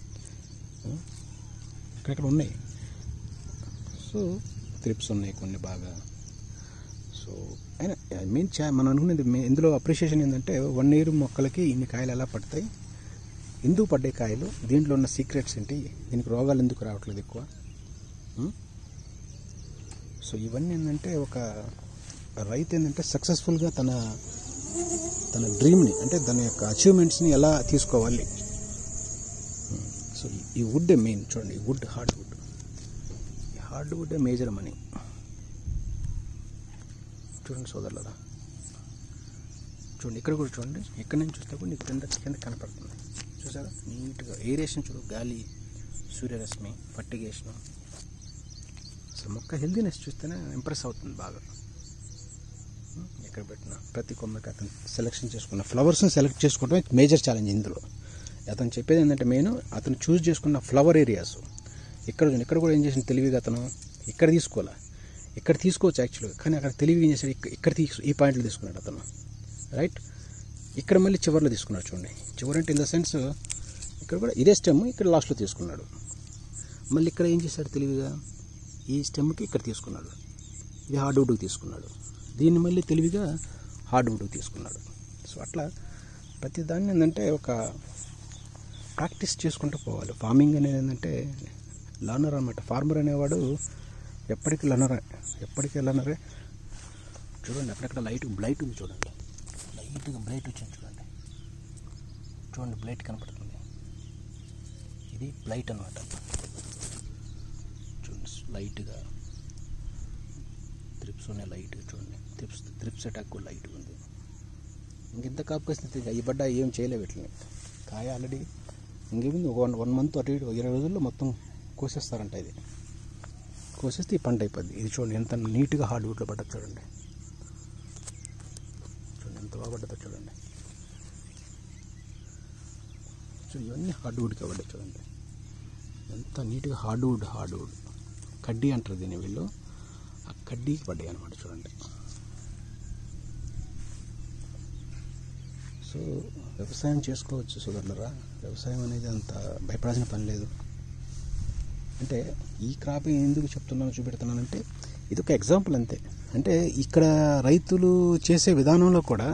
ఇక్కడెక్కడ ఉన్నాయి. సో త్రిప్స్ ఉన్నాయి కొన్ని బాగా. సో అయినా మెయిన్ మనం అనుకునేది ఇందులో అప్రిషియేషన్ ఏంటంటే 1 year మొక్కలకి ఇన్ని కాయలు ఎలా పడతాయి, ఎందుకు పడ్డాయి కాయలు, దీంట్లో ఉన్న సీక్రెట్స్ ఏంటి, దీనికి రోగాలు ఎందుకు రావట్లేదు ఎక్కువ. సో ఇవన్నీ ఏంటంటే ఒక రైతు ఏంటంటే సక్సెస్ఫుల్గా తన డ్రీమ్ని అంటే తన యొక్క అచీవ్మెంట్స్ని ఎలా తీసుకోవాలి. సో ఈ వుడ్ మెయిన్ చూడండి, wood hard wood major money. చూడండి సోదరులారా, చూడండి ఇక్కడ కూడా చూడండి, ఎక్కడి నుంచి చూస్తే కూడా నీకు కింద కనపడుతుంది. చూసారా నీట్గా ఏరేషన్ చూడు, గాలి, సూర్యరశ్మి, ఫర్టిగేషను. అసలు మొక్క హెల్దీనెస్ చూస్తేనే ఇంప్రెస్ అవుతుంది బాగా. ఎక్కడ పెట్టినా ప్రతి కొమ్మకి అతను సెలెక్షన్ చేసుకున్న ఫ్లవర్స్ని సెలెక్ట్ చేసుకోవడమే మేజర్ ఛాలెంజ్ ఇందులో. అతను చెప్పేది ఏంటంటే మెయిన్ అతను చూస్ చేసుకున్న ఫ్లవర్ ఏరియాస్. ఇక్కడ కూడా ఏం చేసిన తెలివిగా అతను ఇక్కడ తీసుకోవచ్చు యాక్చువల్గా, కానీ అక్కడ తెలివిగా ఏం చేశాడు, ఈ పాయింట్లో తీసుకున్నాడు అతను, రైట్. ఇక్కడ మళ్ళీ చివరిలో తీసుకున్నాడు. చూడండి చివరి అంటే ఇన్ ద సెన్స్ ఇక్కడ కూడా ఇదే స్టెమ్ ఇక్కడ లాస్ట్లో తీసుకున్నాడు. మళ్ళీ ఇక్కడ ఏం చేశాడు తెలివిగా, ఈ స్టెమ్కి ఇక్కడ తీసుకున్నాడు, ఇది హార్డ్వుడ్కి తీసుకున్నాడు, దీన్ని మళ్ళీ తెలివిగా హార్డ్వుడ్కి తీసుకున్నాడు. సో అట్లా ప్రతి దాన్ని ఏంటంటే ఒక ప్రాక్టీస్ చేసుకుంటూ పోవాలి. ఫార్మింగ్ అనేది ఏంటంటే లర్నర్ అనమాట. ఫార్మర్ అనేవాడు ఎప్పటికీ లర్నరే. చూడండి అక్కడక్కడ బ్లైట్ ఉంది, చూడండి లైట్గా బ్లైట్ వచ్చింది, చూడండి బ్లైట్ కనపడుతుంది, ఇది బ్లైట్ అనమాట. చూడండి లైట్గా త్రిప్స్ ఉన్నాయి, లైట్గా చూడండి త్రిప్స్ అటాక్ కూడా లైట్గా ఉంది. ఇంకెంత కాపుకొస్తే ఈ బడ్డ ఏం చేయలేవు, వీటిని కాయ ఆల్రెడీ ఇంకేముంది 1 మంత్ అటు ఇటు 20 రోజుల్లో మొత్తం కోసేస్తారంట. ఇది కోసేస్తే ఈ పంట అయిపోద్ది. ఇది చూడండి ఎంత నీట్గా హార్డ్వుడ్లో పడ్డది, చూడండి ఎంత బాగా పడ్డదో చూడండి. ఇవన్నీ హార్డ్వుడ్కి పడ్డాయి, చూడండి ఎంత నీట్గా హార్డ్వుడ్ కడ్డీ అంటారు దీన్ని వీళ్ళు, ఆ కడ్డీకి పడ్డాయి అనమాట. చూడండి సో వ్యవసాయం చేసుకోవచ్చు సోదరులరా. వ్యవసాయం అనేది అంత భయపడాల్సిన పని లేదు. అంటే ఈ క్రాప్ ఎందుకు చెప్తున్నాను చూపెడుతున్నానంటే ఇది ఒక ఎగ్జాంపుల్ అంతే. అంటే ఇక్కడ రైతులు చేసే విధానంలో కూడా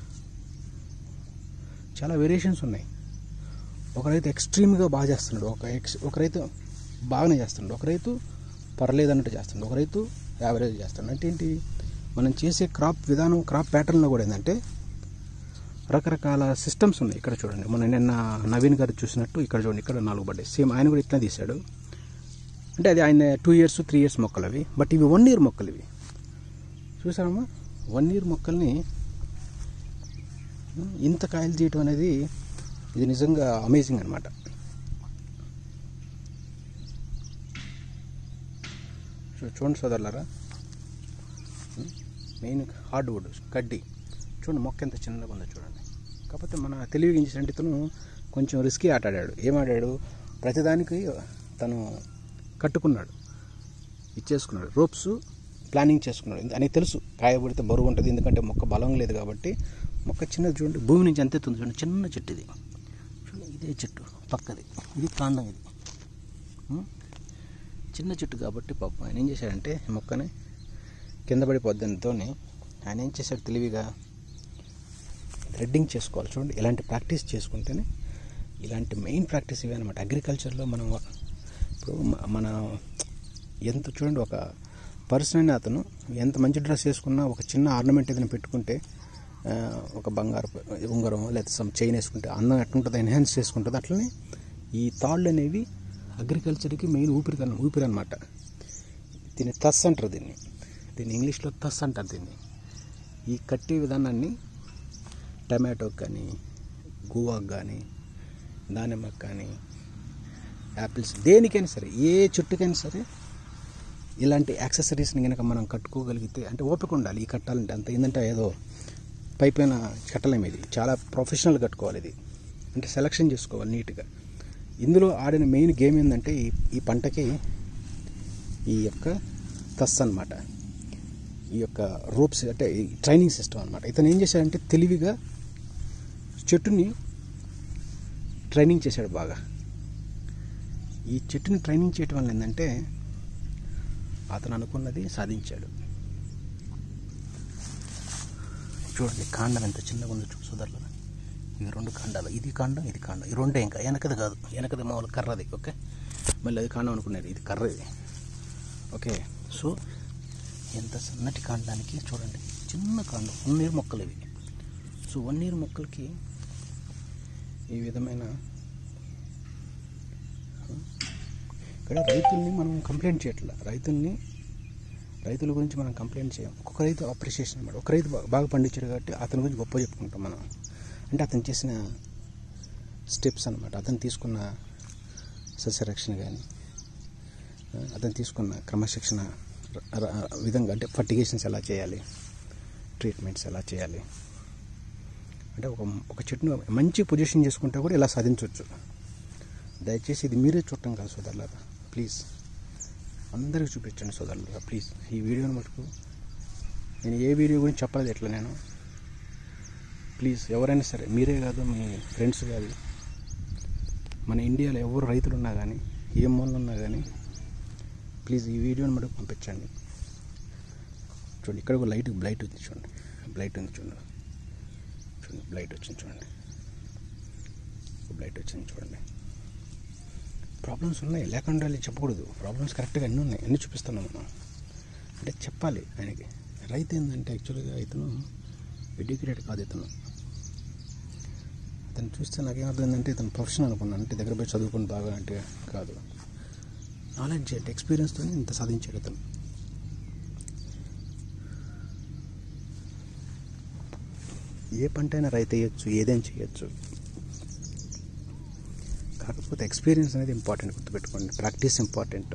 చాలా వేరియేషన్స్ ఉన్నాయి. ఒక రైతు ఎక్స్ట్రీమ్గా బాగా చేస్తున్నాడు, ఒక రైతు బాగానే చేస్తున్నాడు, ఒక రైతు పర్లేదన్నట్టు చేస్తున్నాడు, ఒక రైతు యావరేజ్ చేస్తున్నాడు. అంటే ఏంటి, మనం చేసే క్రాప్ విధానం, క్రాప్ ప్యాటర్న్లో కూడా ఏంటంటే రకరకాల సిస్టమ్స్ ఉన్నాయి. ఇక్కడ చూడండి, మన నిన్న నవీన్ గారు చూసినట్టు ఇక్కడ చూడండి, ఇక్కడ 4 పడ్డాయి. సేమ్ ఆయన కూడా ఇట్లా తీశాడు. అంటే అది ఆయన 2 years 3 years మొక్కలు అవి, బట్ ఇవి 1 year మొక్కలు. ఇవి చూసారమ్మా, 1 year మొక్కల్ని ఇంత కాయలు తీయటం అనేది ఇది నిజంగా అమేజింగ్ అనమాట. చూడండి సోదరులారా, మెయిన్ హార్డ్వుడ్ కడ్డీ చూడండి, మొక్క ఎంత చిన్నగా ఉందో చూడండి. కాకపోతే మన తెలివిగా ఏం చేశాడంటే ఇతను కొంచెం రిస్కీ ఆట ఆడాడు. ఏమాడాడు, ప్రతిదానికి తను కట్టుకున్నాడు, ఇచ్చేసుకున్నాడు, రోప్స్ ప్లానింగ్ చేసుకున్నాడు. ఆయనకి తెలుసు కాయ పడితే బరువు ఉంటుంది, ఎందుకంటే మొక్క బలం లేదు కాబట్టి. మొక్క చిన్నది చూడండి, భూమి నుంచి ఎంత ఎత్తుంది చూడండి, చిన్న చెట్టు ఇది చూడండి, ఇదే చెట్టు పక్కది, ఇది కాండం, ఇది చిన్న చెట్టు కాబట్టి పాపం ఆయన ఏం చేశాడంటే మొక్కని కింద పడిపోద్దంతో ఆయన ఏం చేశాడు తెలివిగా థ్రెడ్డింగ్ చేసుకోవాలి. చూడండి ఇలాంటి ప్రాక్టీస్ చేసుకుంటేనే, ఇలాంటి మెయిన్ ప్రాక్టీస్ ఇవే అనమాట. అగ్రికల్చర్లో మనం ఇప్పుడు మన ఎంత చూడండి, ఒక పర్సన్ అని అతను ఎంత మంచి డ్రెస్ వేసుకున్నా, ఒక చిన్న ఆర్నమెంట్ ఏదైనా పెట్టుకుంటే, ఒక బంగారు ఉంగరం లేదా సమ్ చైన్ వేసుకుంటే అందం ఎట్లుంటుంది, ఎన్హాన్స్ చేసుకుంటుంది. అట్లనే ఈ తాళ్ళు అనేవి అగ్రికల్చర్కి మెయిన్ ఊపిరి అనమాట. దీన్ని తస్ అంటారు, దీన్ని ఇంగ్లీష్లో తస్ అంటారు దీన్ని. ఈ కట్టే విధానాన్ని టమాటోకి కానీ, గువాకి కానీ, దానిమ్మకి కానీ, యాపిల్స్ దేనికైనా సరే, ఏ చెట్టుకైనా సరే ఇలాంటి యాక్సెసరీస్ని కనుక మనం కట్టుకోగలిగితే, అంటే ఓపిక ఉండాలి. ఈ కట్టాలంటే అంత ఏంటంటే ఏదో పైపైన కట్టలేము, ఇది చాలా ప్రొఫెషనల్ కట్టుకోవాలి. ఇది అంటే సెలక్షన్ చేసుకోవాలి నీట్గా. ఇందులో ఆడిన మెయిన్ గేమ్ ఏంటంటే ఈ పంటకి ఈ యొక్క తస్ అనమాట, ఈ యొక్క రోప్స్ అంటే ఈ ట్రైనింగ్ సిస్టమ్ అనమాట. ఇతను ఏం చేశాడంటే తెలివిగా చెట్టుని ట్రైనింగ్ చేశాడు బాగా. ఈ చెట్టుని ట్రైనింగ్ చేయటం వల్ల ఏంటంటే అతను అనుకున్నది సాధించాడు. చూడండి కాండం ఎంత చిన్నగా ఉందో సోదరులు. ఇవి 2 కాండాలు, ఇది కాండం, ఇది కాండం, ఈ 2 ఇంకా వెనకది కాదు, వెనకది మామూలు కర్రది. ఓకే, మళ్ళీ అది కాండం అనుకునేది, ఇది కర్రది. ఓకే, సో ఎంత సన్నటి కాండానికి చూడండి, చిన్న కాండం 1 ఇయర్ మొక్కలు ఇవి. సో 1 ఇయర్ మొక్కలకి ఈ విధమైన ఇక్కడ రైతుల్ని మనం కంప్లైంట్ చేయట్లా, రైతుల గురించి మనం కంప్లైంట్ చేయం. ఒక్కొక్క రైతు అప్రిషియేషన్ అన్నమాట. ఒక రైతు బాగా పండించాడు కాబట్టి అతని గురించి గొప్ప చెప్పుకుంటాం మనం. అంటే అతను చేసిన స్టెప్స్ అన్నమాట, అతను తీసుకున్న సస్యరక్షణ కానీ, అతను తీసుకున్న క్రమశిక్షణ విధంగా, అంటే ఫర్టిగేషన్స్ ఎలా చేయాలి, ట్రీట్మెంట్స్ ఎలా చేయాలి, అంటే ఒక చెట్టును మంచి పొజిషన్ చేసుకుంటే కూడా ఇలా సాధించవచ్చు. దయచేసి ఇది మీరే చూడటం కాదు సోదరులారా, ప్లీజ్ అందరికీ చూపించండి సోదరులారా, ప్లీజ్. ఈ వీడియోని మటుకు నేను ఏ వీడియో గురించి చెప్పలేదు ఎట్లా నేను, ప్లీజ్ ఎవరైనా సరే, మీరే కాదు మీ ఫ్రెండ్స్ కాదు, మన ఇండియాలో ఎవరు రైతులు ఉన్నా కానీ, ఏ మూలన ఉన్నా కానీ, ప్లీజ్ ఈ వీడియోని మటుకు పంపించండి. చూడండి, ఇక్కడ ఒక బ్లైట్ ఉంది చూడండి, బ్లైట్ ఉంది చూడండి, బ్లైట్ వచ్చింది చూడండి, బ్లైట్ వచ్చింది చూడండి. ప్రాబ్లమ్స్ ఉన్నాయి, లేకుండా చెప్పకూడదు. ప్రాబ్లమ్స్ కరెక్ట్గా అన్నీ ఉన్నాయి, అన్నీ చూపిస్తున్నాం మనం. అంటే చెప్పాలి ఆయనకి. రైతు ఏంటంటే యాక్చువల్గా ఇతను ఎడ్యుకేటెడ్ కాదు. అతను చూస్తే నాకేమర్థమైందంటే ఇతను ప్రొఫెషన్ అనుకున్నాను, అంటే దగ్గర పోయి చదువుకుని బాగా అంటే కాదు, నాలెడ్జ్ అంటే ఎక్స్పీరియన్స్తో ఇంత సాధించాడు అతను. ఏ పంట అయినా రైతు వేయచ్చు, ఏదైనా చేయొచ్చు, కాకపోతే ఎక్స్పీరియన్స్ అనేది ఇంపార్టెంట్, గుర్తుపెట్టుకోండి. Practice important.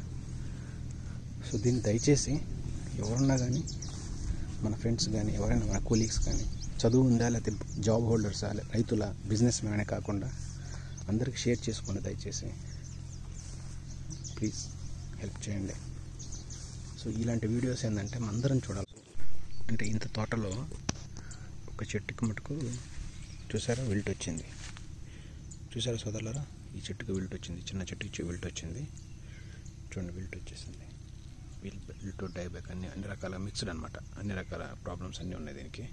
సో దీన్ని దయచేసి ఎవరున్నా కానీ, మన ఫ్రెండ్స్ కానీ, ఎవరైనా మన కొలీగ్స్ కానీ, చదువు ఉందా లేకపోతే జాబ్ హోల్డర్సా, రైతుల, బిజినెస్ మ్యానే కాకుండా అందరికీ షేర్ చేసుకోండి దయచేసి, ప్లీజ్ హెల్ప్ చేయండి. సో ఇలాంటి వీడియోస్ ఏంటంటే అందరం చూడాలి. అంటే ఇంత తోటలో ఒక చెట్టుకి మటుకు చూసారా విల్ట్ వచ్చింది, చూసారా సోదరులారా, ఈ చెట్టుకి విల్ట్ వచ్చింది, చిన్న చెట్టుకి విల్ట్ వచ్చింది చూడండి, విల్ట్ వచ్చేసింది. విల్ట్ డైబ్యాక్ అన్ని రకాల మిక్స్డ్ అనమాట, అన్ని రకాల ప్రాబ్లమ్స్ అన్నీ ఉన్నాయి దీనికి.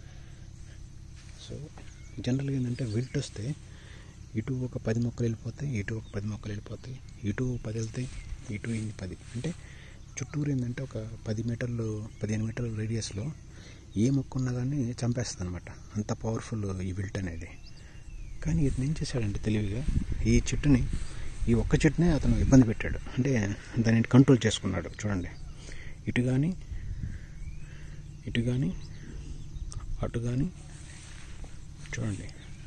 సో జనరల్గా ఏంటంటే విల్ట్ వస్తే ఇటు ఒక 10 మొక్కలు వెళ్ళిపోతాయి, ఇటు ఒక 10 మొక్కలు వెళ్ళిపోతాయి, ఇటు 10 వెళ్తాయి, ఇటు 10. అంటే చుట్టూరు ఏంటంటే ఒక 15 మీటర్ల రేడియస్లో ఏ మొక్క ఉన్నా కానీ చంపేస్తుంది అనమాట, అంత పవర్ఫుల్ ఈ విల్ట్ అనేది. కానీ ఇతను ఏం చేశాడంటే తెలివిగా ఈ ఒక్క చెట్టునే అతను ఇబ్బంది పెట్టాడు, అంటే దాన్ని కంట్రోల్ చేసుకున్నాడు. చూడండి, ఇటు కానీ అటు కానీ చూడండి,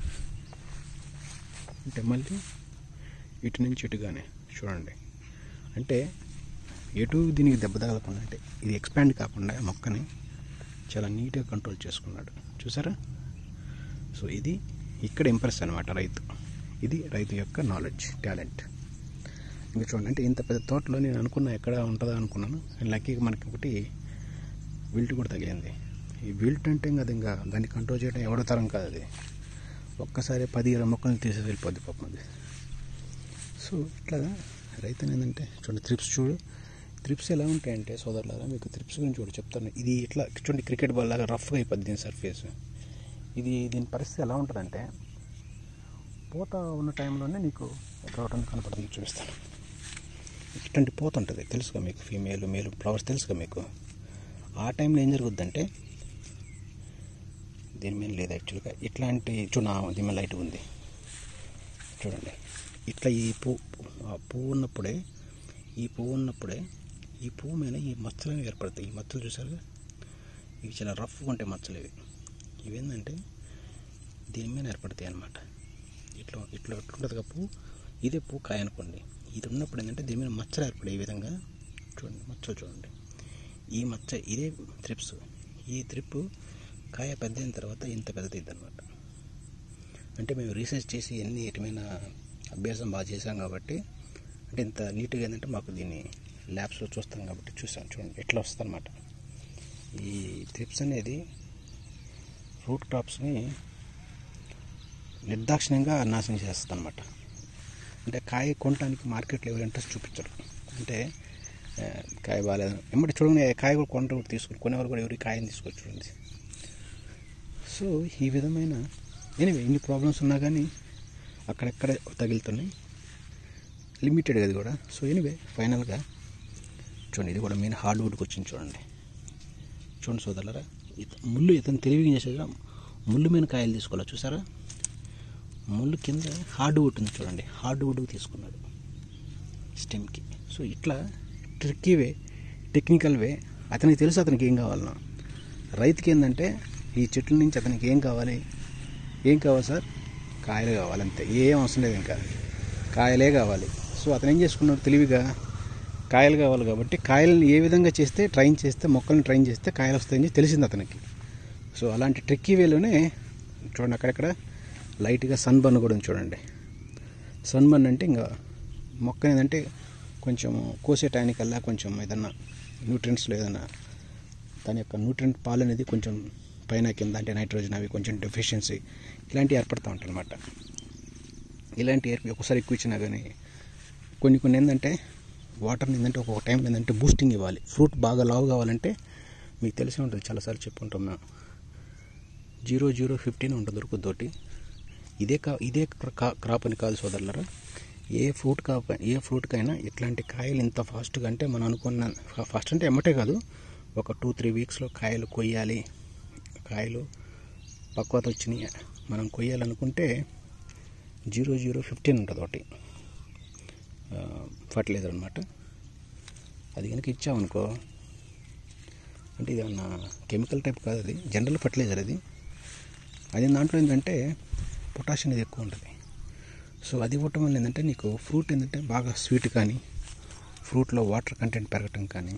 అంటే మళ్ళీ ఇటు నుంచి ఇటు కానీ చూడండి. అంటే ఎటు దీనికి దెబ్బ తగలకుండా, అంటే ఇది ఎక్స్పాండ్ కాకుండా మొక్కని చాలా నీట్గా కంట్రోల్ చేసుకున్నాడు, చూసారా. సో ఇది ఇక్కడ ఇంప్రెస్ అనమాట రైతు. ఇది రైతు యొక్క నాలెడ్జ్, టాలెంట్. ఇంకా చూడండి, అంటే ఇంత పెద్ద తోటలో నేను అనుకున్నా ఎక్కడ ఉంటుందా అనుకున్నాను, లక్కీగా మనకి ఒకటి విల్ట్ కూడా తగిలింది. ఈ విల్ట్ అంటే ఇంకా దాన్ని కంట్రోల్ చేయడం ఎవడో తరం కాదు, అది ఒక్కసారి 10-20 మొక్కలను తీసేసి వెళ్ళిపోద్ది పాపం అది. సో ఇట్లా రైతు ఏంటంటే చూడండి, త్రిప్స్ ఎలా ఉంటాయంటే సోదరులారా, మీకు త్రిప్స్ గురించి కూడా చెప్తాను. ఇది ఇట్లా చూడండి, క్రికెట్ బాల్ లాగా రఫ్గా అయిపోద్ది దీని సర్ఫేస్. దీని పరిస్థితి ఎలా ఉంటుందంటే, పూత ఉన్న టైంలోనే నీకు రావటం కనపడుతుంది, చూపిస్తాను. ఇట్లాంటి పూత ఉంటుంది తెలుసుగా మీకు, ఫీమేల్ మేల్ ఫ్లవర్స్ తెలుసుగా మీకు. ఆ టైంలో ఏం జరుగుద్దంటే, దీని మీద లేదు యాక్చువల్గా, ఇట్లాంటి దీని మీద లైట్ ఉంది చూడండి. ఇట్లా ఈ పువ్వు ఉన్నప్పుడే ఈ పువ్వు మీద ఈ మచ్చలు ఏర్పడతాయి. ఈ మచ్చలు చూసారుగా, ఇవి చాలా రఫ్గా ఉంటాయి మచ్చలు. ఇవేంటంటే దీని మీద ఏర్పడతాయి అన్నమాట. ఇట్లా ఉంటుంది పువ్వు, ఇదే పువ్వు కాయ అనుకోండి. ఇది ఉన్నప్పుడు ఏంటంటే దీని మీద మచ్చలు ఏర్పడే ఈ విధంగా చూడండి, మచ్చలు చూడండి. ఈ మచ్చ ఇదే త్రిప్స్. ఈ త్రిప్పు కాయ పెద్ద అయిన తర్వాత ఇంత పెద్దది అన్నమాట. అంటే మేము రీసెర్చ్ చేసి ఎటుమైన అభ్యాసం బాగా చేసాం కాబట్టి, అంటే ఇంత నీట్గా ఏంటంటే మాకు దీన్ని ల్యాబ్స్లో చూస్తాం కాబట్టి చూసాం. చూడండి ఎట్లా వస్తుంది అన్నమాట. ఈ త్రిప్స్ అనేది ఫ్రూట్ క్రాప్స్ని నిర్దాక్షిణ్యంగా నాశనం చేస్తుంది అన్నమాట. అంటే కాయ కొనడానికి మార్కెట్లో ఎవరు ఇంట్రెస్ట్ చూపించరు. అంటే కాయ బాగాలేదు ఎమ్మటి చూడండి, కాయ కూడా కొనేవారు కూడా ఎవరి కాయని తీసుకొచ్చి చూడండి. సో ఈ విధమైన ఇన్ని ప్రాబ్లమ్స్ ఉన్నా కానీ అక్కడెక్కడే తగులుతున్నాయి, లిమిటెడ్ అది కూడా. సో ఫైనల్గా చూడండి, ఇది కూడా మెయిన్ హార్డ్ వుడ్కి వచ్చింది. చూడండి సోదరులారా, ముళ్ళు ఇతను తెలివిగా చేసేదా, ముళ్ళు మీద కాయలు తీసుకోవాలి. చూసారా, ముళ్ళు కింద హార్డ్ వుడ్ ఉంది చూడండి, హార్డ్ వుడ్ తీసుకున్నాడు స్టెమ్కి. సో ఇట్లా ట్రిక్కీ వే, టెక్నికల్ వే. అతనికి తెలుసు అతనికి ఏం కావాలన్నా. రైతుకి ఏంటంటే ఈ చెట్ల నుంచి అతనికి ఏం కావాలి సార్, కాయలు కావాలి అంతే, ఏం అవసరం లేదు, ఇంకా కాయలే కావాలి. సో అతను ఏం చేసుకున్నాడు, తెలివిగా కాయలు కావాలి కాబట్టి కాయలను ఏ విధంగా చేస్తే ట్రైన్ చేస్తే, మొక్కలను ట్రైన్ చేస్తే కాయలు వస్తాయని తెలిసింది అతనికి. సో అలాంటి ట్రిక్కీ వేలోనే చూడండి, అక్కడక్కడ లైట్గా సన్ బర్న్ కూడా ఉంది చూడండి. సన్ బర్న్ అంటే ఇంకా మొక్క ఏంటంటే కొంచెం కోసే టైంకల్లా కొంచెం ఏదన్నా న్యూట్రియంట్స్లో ఏదన్నా దాని యొక్క న్యూట్రియంట్ పాలు అనేది కొంచెం పైన కింద అంటే నైట్రోజన్ అవి కొంచెం డెఫిషియన్సీ ఇలాంటివి ఏర్పడుతూ ఉంటాయి అన్నమాట. ఇలాంటి ఒకసారి ఎక్కువ ఇచ్చినా కానీ కొన్ని ఏంటంటే వాటర్ని ఏంటంటే ఒక్కొక్క టైం ఏంటంటే బూస్టింగ్ ఇవ్వాలి. ఫ్రూట్ బాగా లావు కావాలంటే మీకు తెలిసే ఉంటుంది, చాలాసార్లు చెప్పుకుంటాం మేము, 0-0-15 ఉంటుంది దొరుకుతోటి. ఇదే క్రాప్ అని కాదు సోదరులారా, ఏ ఫ్రూట్కైనా ఇట్లాంటి కాయలు ఇంత ఫాస్ట్గా అంటే మనం అనుకున్న ఫాస్ట్ అంటే ఎమ్మటే కాదు, ఒక 2-3 వీక్స్లో కాయలు కొయ్యాలి, కాయలు పక్వత వచ్చినాయి మనం కొయ్యాలనుకుంటే 0-0-15 ఉంటుంది ఒకటి ఫర్టిలైజర్ అనమాట. అది కనుక ఇచ్చామనుకో, అంటే ఇది ఏమన్నా కెమికల్ టైప్ కాదు, అది జనరల్ ఫర్టిలైజర్. అది దాంట్లో ఏంటంటే పొటాషియం అనేది ఎక్కువ ఉంటుంది. సో అది ఇవ్వటం వల్ల ఏంటంటే నీకు ఫ్రూట్ ఏంటంటే బాగా స్వీట్ కానీ, ఫ్రూట్లో వాటర్ కంటెంట్ పెరగటం కానీ,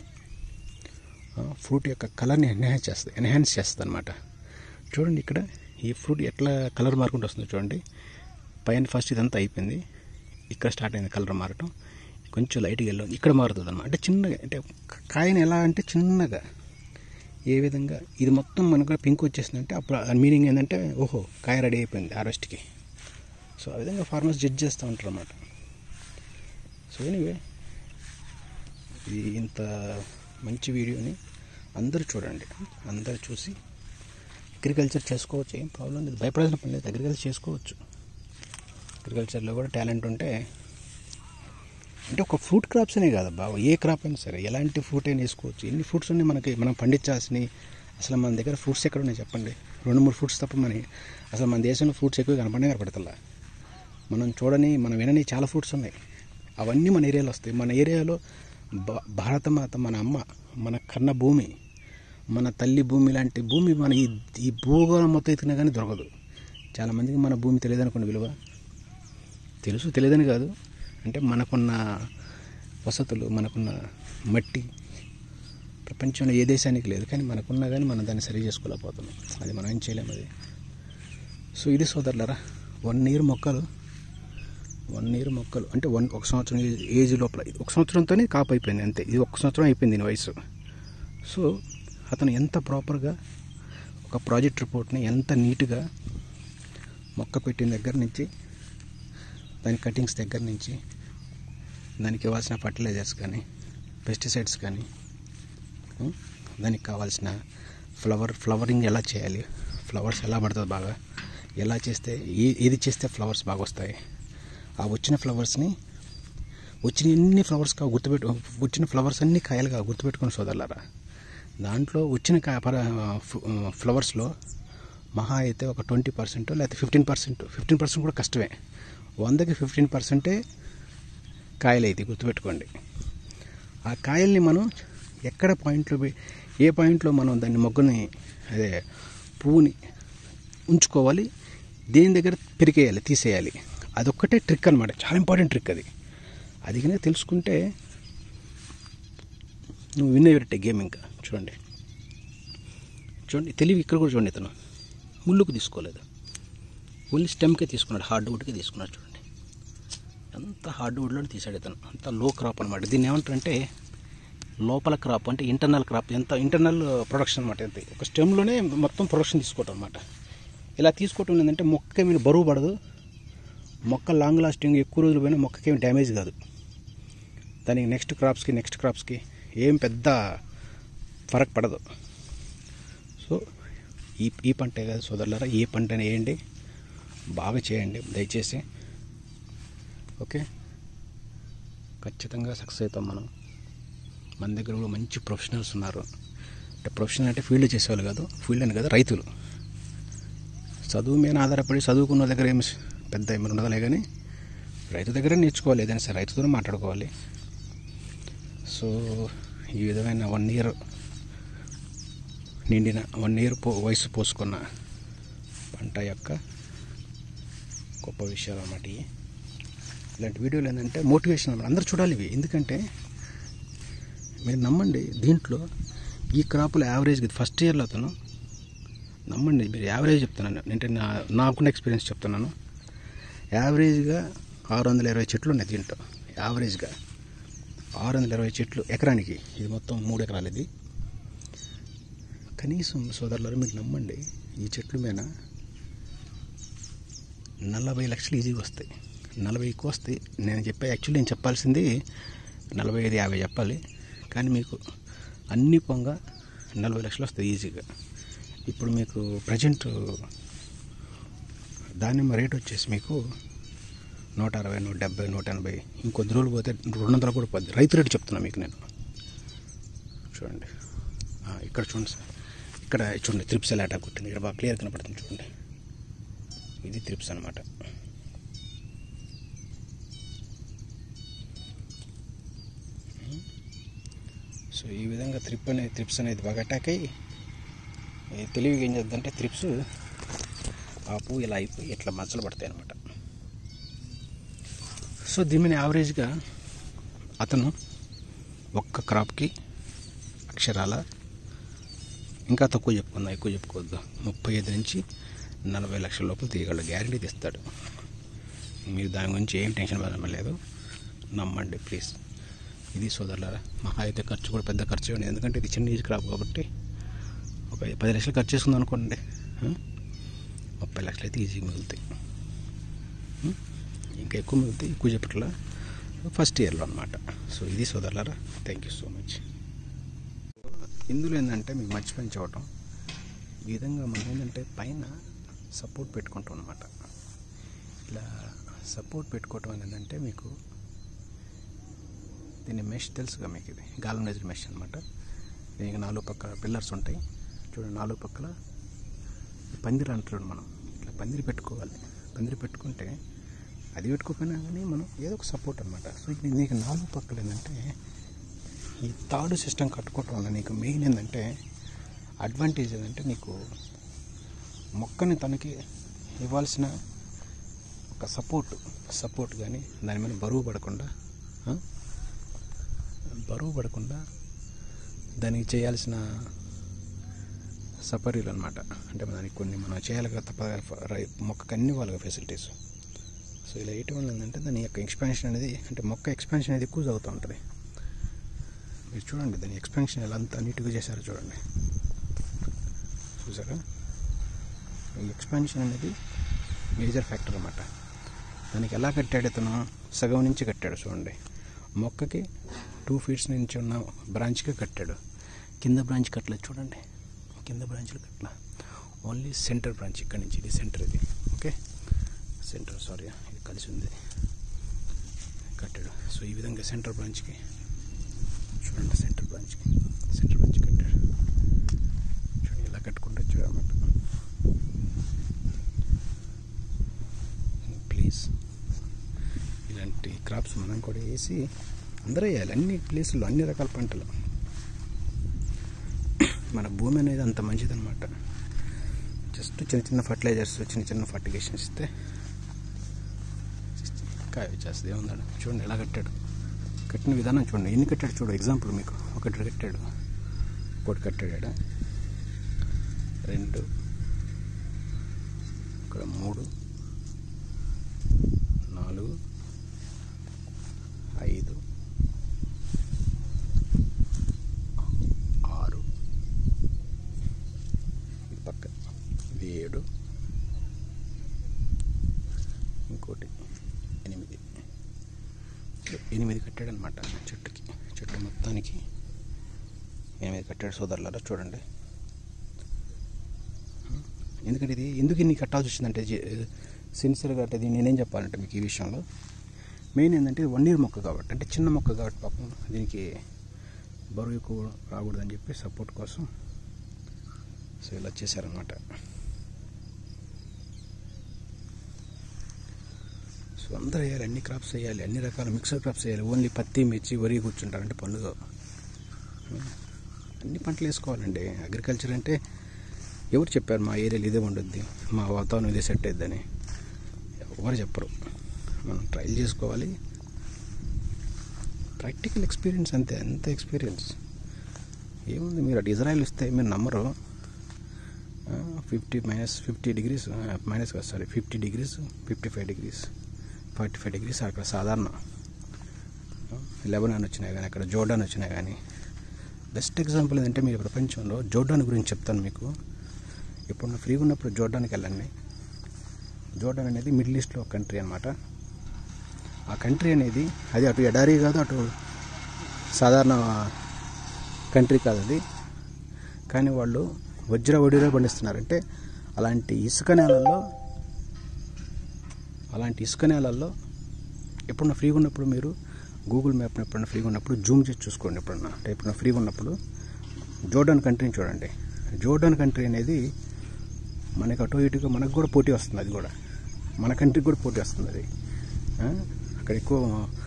ఫ్రూట్ యొక్క కలర్ని ఎన్హాన్స్ చేస్తుంది అనమాట. చూడండి ఇక్కడ ఈ ఫ్రూట్ ఎట్లా కలర్ మారుకుంటూ వస్తుందో చూడండి. పైన ఫస్ట్ ఇదంతా అయిపోయింది, ఇక్కడ స్టార్ట్ అయింది కలర్ మారటం, కొంచెం లైట్గా వెళ్ళి ఇక్కడ మారుతుంది అనమాట. అంటే చిన్నగా, అంటే కాయని ఎలా అంటే చిన్నగా ఏ విధంగా ఇది మొత్తం మనకు పింక్ వచ్చేసిందంటే అప్పుడు మీనింగ్ ఏంటంటే ఓహో కాయ రెడీ అయిపోయింది హార్వెస్ట్కి. సో ఆ విధంగా ఫార్మర్స్ జడ్జ్ చేస్తూ ఉంటారు అన్నమాట. సో ఎనీవే, ఇది ఇంత మంచి వీడియోని అందరూ చూడండి, అందరూ చూసి అగ్రికల్చర్ చేసుకోవచ్చు, ఏం ప్రాబ్లం లేదు, భయపడాల్సిన పని లేదు, అగ్రికల్చర్ చేసుకోవచ్చు. అగ్రికల్చర్లో కూడా టాలెంట్ ఉంటే, అంటే ఒక ఫ్రూట్ క్రాప్స్ అనే కాదు బాబు, ఏ క్రాప్ అయినా సరే, ఎలాంటి ఫ్రూట్ అయినా వేసుకోవచ్చు. ఎన్ని ఫ్రూట్స్ ఉన్నాయి మనకి, మనం పండించాల్సినవి. అసలు మన దగ్గర ఫ్రూట్స్ ఎక్కడ ఉన్నాయి చెప్పండి, 2-3 ఫ్రూట్స్ తప్ప అసలు మన దేశంలో ఫ్రూట్స్ ఎక్కువ కనపడతలా. మనం చూడని, మనం వినని చాలా ఫ్రూట్స్ ఉన్నాయి, అవన్నీ మన ఏరియాలో వస్తాయి. మన ఏరియాలో భారతమాత, మన అమ్మ, మన కన్న భూమి, మన తల్లి భూమి లాంటి భూమి మన ఈ భూగోళం మొత్తం ఎత్తుకున్నా కానీ దొరకదు. చాలామందికి మన భూమి తెలియదు అనుకోండి, విలువ తెలుసు, తెలియదని కాదు, అంటే మనకున్న వసతులు, మనకున్న మట్టి ప్రపంచంలో ఏ దేశానికి లేదు, కానీ మనకున్నా కానీ మనం దాన్ని సరి చేసుకోలేకపోతున్నాం. అది మనం ఏం చేయలేము అది. సో ఇది సోదరులారా, 1 year మొక్కలు అంటే 1 సంవత్సరం ఏజ్ లోపల, 1 సంవత్సరంతోనే కాపు అయిపోయింది అంతే. ఇది 1 సంవత్సరం అయిపోయింది దీని వయసు. సో అతను ఎంత ప్రాపర్గా ఒక ప్రాజెక్ట్ రిపోర్ట్ని ఎంత నీట్గా మొక్క పెట్టిన దగ్గర నుంచి, దాని కటింగ్స్ దగ్గర నుంచి, దానికి ఇవ్వాల్సిన ఫర్టిలైజర్స్ కానీ, పెస్టిసైడ్స్ కానీ, దానికి కావాల్సిన ఫ్లవరింగ్ ఎలా చేయాలి, ఫ్లవర్స్ ఎలా పడుతుంది బాగా, ఎలా చేస్తే ఏది చేస్తే ఫ్లవర్స్ బాగా వస్తాయి, ఆ వచ్చిన ఫ్లవర్స్ని, వచ్చిన ఎన్ని ఫ్లవర్స్ వచ్చిన ఫ్లవర్స్ అన్ని కాయలుగా గుర్తుపెట్టుకుని సోదరులారా. దాంట్లో వచ్చిన ఫ్లవర్స్లో మహా అయితే ఒక 20% లేకపోతే 15% కూడా కష్టమే. 100కి 15% కాయలు అయితే గుర్తుపెట్టుకోండి. ఆ కాయల్ని మనం ఎక్కడ ఏ పాయింట్లో మనం దాన్ని మొగ్గని, అదే పువ్వుని ఉంచుకోవాలి, దేని దగ్గర పెరికేయాలి, తీసేయాలి, అదొక్కటే ట్రిక్ అనమాట. చాలా ఇంపార్టెంట్ ట్రిక్ అది కనుక తెలుసుకుంటే నువ్వు విన్ అయ్యేటట్టే గేమ్. ఇంకా చూడండి తెలివి ఇక్కడ కూడా చూడండి, ఇతను ముళ్ళుకు తీసుకోలేదు, ఓన్లీ స్టెమ్కే తీసుకున్నాడు, హార్డ్ వుడ్కే తీసుకున్నాడు. చూడండి అంత హార్డ్ వుడ్లో తీసాడు ఇతను, అంత లో క్రాప్ అనమాట. దీన్ని ఏమంటారంటే లోపల క్రాప్, అంటే ఇంటర్నల్ క్రాప్, ఎంత ఇంటర్నల్ ప్రొడక్షన్ అనమాట. ఎంత ఒక స్టెమ్లోనే మొత్తం ప్రొడక్షన్ తీసుకోవటం అనమాట. ఇలా తీసుకోవటం ఏంటంటే మొక్క మీద బరువు పడదు, మొక్క లాంగ్ లాస్టింగ్, ఎక్కువ రోజులు పోయినా మొక్కకి ఏమి డ్యామేజ్ కాదు. దానికి నెక్స్ట్ క్రాప్స్కి ఏం పెద్ద ఫరక్ పడదు. సో ఈ పంటే కాదు సోదరులారా, ఏ పంటనే వేయండి, బాగా చేయండి దయచేసి. ఓకే, ఖచ్చితంగా సక్సెస్ అవుతాం మనం. మన దగ్గర కూడా మంచి ప్రొఫెషనల్స్ ఉన్నారు. అంటే ప్రొఫెషనల్ అంటే ఫీల్డ్ చేసేవాళ్ళు కాదు, ఫీల్డ్ అని కదా, రైతులు. చదువు మీద ఆధారపడి చదువుకున్న దగ్గర ఏమి పెద్ద ఏమైనా ఉండదులే, కానీ రైతు దగ్గర నేర్చుకోవాలి, ఏదైనా సరే రైతుతో మాట్లాడుకోవాలి. సో ఈ విధమైన 1 year నిండిన 1 year వయసు పోసుకున్న పంట యొక్క గొప్ప విషయాలు అన్నమాట. ఇలాంటి వీడియోలు ఏంటంటే మోటివేషన్ అన్నమాట, అందరూ చూడాలి ఇవి. ఎందుకంటే మీరు నమ్మండి, దీంట్లో ఈ క్రాపులు యావరేజ్గా ఫస్ట్ ఇయర్లో అతను నమ్మండి, మీరు యావరేజ్ చెప్తున్నాను అంటే నాకున్న ఎక్స్పీరియన్స్ చెప్తున్నాను. యావరేజ్గా 620 చెట్లు ఉన్నాయి దీంట్లో. యావరేజ్గా 620 చెట్లు ఎకరానికి. ఇది మొత్తం 3 ఎకరాలు. ఇది కనీసం సోదరులారు మీరు నమ్మండి, ఈ చెట్లు మీద 40 లక్షలు ఈజీగా వస్తాయి. 40 ఎక్కువ వస్తాయి. యాక్చువల్లీ నేను చెప్పాల్సింది 45-50 చెప్పాలి, కానీ మీకు అన్ని పొంగ 40 లక్షలు వస్తాయి ఈజీగా. ఇప్పుడు మీకు ప్రజెంట్ దానిమ్మ రేట్ వచ్చేసి మీకు 160, 170, 180, ఇంకొద్ది రోజులు పోతే 200 కూడా పోద్ది. రైతు రేటు చెప్తున్నా మీకు నేను. చూడండి ఇక్కడ చూడండి సార్, ఇక్కడ చూడండి త్రిప్స్ ఎలా అటాక్ కొట్టింది. ఇక్కడ బాగా క్లియర్ కనపడుతుంది చూడండి, ఇది త్రిప్స్ అనమాట. సో ఈ విధంగా త్రిప్స్ అనేది బాగా అటాక్ అయ్యి తెలివిగా ఏం చేద్దంటే త్రిప్స్ ఆ పువ్వు ఇలా అయిపోయి ఇట్లా మచ్చలు పడతాయి అన్నమాట. సో దీని యావరేజ్గా అతను ఒక్క క్రాప్కి అక్షరాల ఇంకా తక్కువ చెప్పుకుందాం, ఎక్కువ చెప్పుకోవద్దు, 35 నుంచి 40 లక్షల లోపల తీయగలడు, గ్యారెంటీ తీస్తాడు. మీరు దాని గురించి ఏం టెన్షన్ పడలేదు, నమ్మండి ప్లీజ్. ఇది సోదరులారా, మహా అయితే ఖర్చు కూడా పెద్ద ఖర్చు ఉంది, ఎందుకంటే ఇది చిన్న ఏజ్ క్రాప్ కాబట్టి. ఒక 10 లక్షలు ఖర్చు చేసుకుందాం అనుకోండి, 30 లక్షలు అయితే ఈజీగా మిగులుతాయి. ఇంకా ఎక్కువ మిగులుతాయి, ఎక్కువ చెప్పట్లా, ఫస్ట్ ఇయర్లో అనమాట. సో ఇది సోదరులారా, థ్యాంక్ యూ సో మచ్. ఇందులో ఏంటంటే మీకు మర్చిపోయి చూడటం, ఈ విధంగా మనం ఏంటంటే పైన సపోర్ట్ పెట్టుకుంటాం అనమాట. ఇలా సపోర్ట్ పెట్టుకోవటం ఏంటంటే మీకు దీన్ని మెష్ తెలుసుగా మీకు, ఇది గాల్వనైజ్డ్ మెష్ అనమాట. దీనికి 4 పక్కల పిల్లర్స్ ఉంటాయి చూడండి, 4 పక్కల పందిరి అంటున్నాడు. మనం ఇట్లా పందిరి పెట్టుకోవాలి. పందిరి పెట్టుకుంటే అది పెట్టుకోకపోయినా కానీ మనం ఏదో ఒక సపోర్ట్ అనమాట. సో నీకు 4 పక్కలు ఏంటంటే ఈ తాడు సిస్టమ్ కట్టుకోవటం వల్ల నీకు మెయిన్ ఏంటంటే అడ్వాంటేజ్ ఏంటంటే నీకు మొక్కని తనకి ఇవ్వాల్సిన ఒక సపోర్ట్ కానీ దాని మీద బరువు పడకుండా దానికి చేయాల్సిన సపరీలు అనమాట. అంటే దానికి కొన్ని మనం చేయాలి తప్ప మొక్కకు అన్ని వాళ్ళకి ఫెసిలిటీస్. సో ఇలా వేయటం వల్ల ఏంటంటే దాని యొక్క ఎక్స్పాన్షన్ అనేది, అంటే మొక్క ఎక్స్పాన్షన్ అనేది ఎక్కువ అవుతూ ఉంటుంది. మీరు చూడండి దాని ఎక్స్పాన్షన్ ఎలా అంత నీట్గా చేశారో చూడండి, చూసారా? ఈ ఎక్స్పాన్షన్ అనేది మేజర్ ఫ్యాక్టర్ అన్నమాట. దానికి ఎలా కట్టాడు ఇతను, సగం నుంచి కట్టాడు చూడండి. మొక్కకి 2 feet నుంచి ఉన్న బ్రాంచ్కి కట్టాడు, కింద బ్రాంచ్ కట్టలేదు చూడండి, కింద బ్రాంచ్లు కట్టలా, ఓన్లీ సెంటర్ బ్రాంచ్ ఇక్కడ నుంచి. ఇది సెంటర్, ఇది ఓకే సెంటర్, సారీ ఇది కలిసి ఉంది, కట్టాడు. సో ఈ విధంగా సెంటర్ బ్రాంచ్కి చూడండి, సెంటర్ బ్రాంచ్ కట్టాడు చూడండి, ఇలా కట్టుకుంటూ చూడమాట. ప్లీజ్ ఇలాంటి క్రాప్స్ మనం కూడా వేసి అందరూ వేయాలి, అన్ని ప్లేసుల్లో అన్ని రకాల పంటలు. మన భూమి అనేది అంత మంచిదన్నమాట. జస్ట్ చిన్న ఫర్టిలైజర్స్, చిన్న ఫర్టిగేషన్స్ ఇస్తే కాయ వచ్చేస్తుంది. ఏముందాడు చూడండి ఎలా కట్టాడు, కట్టిన విధానం చూడండి, ఎన్ని కట్టాడు చూడు. ఎగ్జాంపుల్ మీకు ఒకటి కట్టాడు, 2 కట్టాడు, ఇక్కడ 3, 4, 5, 6, ఇది పక్క, ఇది 7, ఇంకోటి 8 కట్టాడు అనమాట. చెట్టు మొత్తానికి 8 కట్టాడు సోదరులారా చూడండి. ఎందుకంటే ఇది ఎందుకు ఇన్ని కట్టాల్సి వచ్చిందంటే సిన్సియర్గా, అంటే ఇది నేనేం చెప్పాలంటే మీకు ఈ విషయంలో మెయిన్ ఏంటంటే ఇది 1 year మొక్క కాబట్టి, అంటే చిన్న మొక్క కాబట్టి పాపం దీనికి బరువు ఎక్కువ రాకూడదని చెప్పి సపోర్ట్ కోసం సో ఇలా చేశారనమాట. సో అందరూ వేయాలి, అన్ని క్రాప్స్ వేయాలి, అన్ని రకాల మిక్సర్ క్రాప్స్ వేయాలి. ఓన్లీ పత్తి, మిర్చి, వరి కూర్చుంటారంటే పనులు అన్ని పంటలు వేసుకోవాలండి. అగ్రికల్చర్ అంటే ఎవరు చెప్పారు మా ఏరియాలో ఇదే ఉండొద్ది, మా వాతావరణం ఇదే సెట్ అయిద్దని? ఎవరు చెప్పరు. మనం ట్రైల్ చేసుకోవాలి. ప్రాక్టికల్ ఎక్స్పీరియన్స్ అంతే, అంత ఎక్స్పీరియన్స్ ఏముంది. మీరు ఇజ్రాయెల్ ఇస్తే మీరు నమ్మరు. 50 degrees మైనస్ కాదు, సారీ 50 degrees, 55 degrees, 45 degrees అక్కడ సాధారణ. లెబనాన్ వచ్చినా కానీ, అక్కడ జోర్డాన్ వచ్చినా కానీ. బెస్ట్ ఎగ్జాంపుల్ ఏంటంటే మీరు ప్రపంచంలో జోర్డాన్ గురించి చెప్తాను మీకు. ఇప్పుడు ఫ్రీగా ఉన్నప్పుడు జోర్డాన్కి వెళ్ళండి. జోర్డాన్ అనేది మిడిల్ ఈస్ట్లో ఒక కంట్రీ అనమాట. ఆ కంట్రీ అనేది అది అటు ఎడారి కాదు, అటు సాధారణ కంట్రీ కాదు అది. కానీ వాళ్ళు వడిలో పండిస్తున్నారంటే అలాంటి ఇసుక నేలల్లో ఎప్పుడన్నా ఫ్రీగా ఉన్నప్పుడు మీరు గూగుల్ మ్యాప్ని ఎప్పుడన్నా ఫ్రీగా ఉన్నప్పుడు జూమ్ చేసి చూసుకోండి. ఎప్పుడన్నా ఫ్రీగా ఉన్నప్పుడు జోర్డాన్ కంట్రీని చూడండి. జోర్డాన్ కంట్రీ అనేది మనకి అటు ఇటుగా మనకు కూడా పోటీ వస్తుంది. అది కూడా మన కంట్రీకి కూడా పోటీ వస్తుంది. అది అక్కడ ఎక్కువ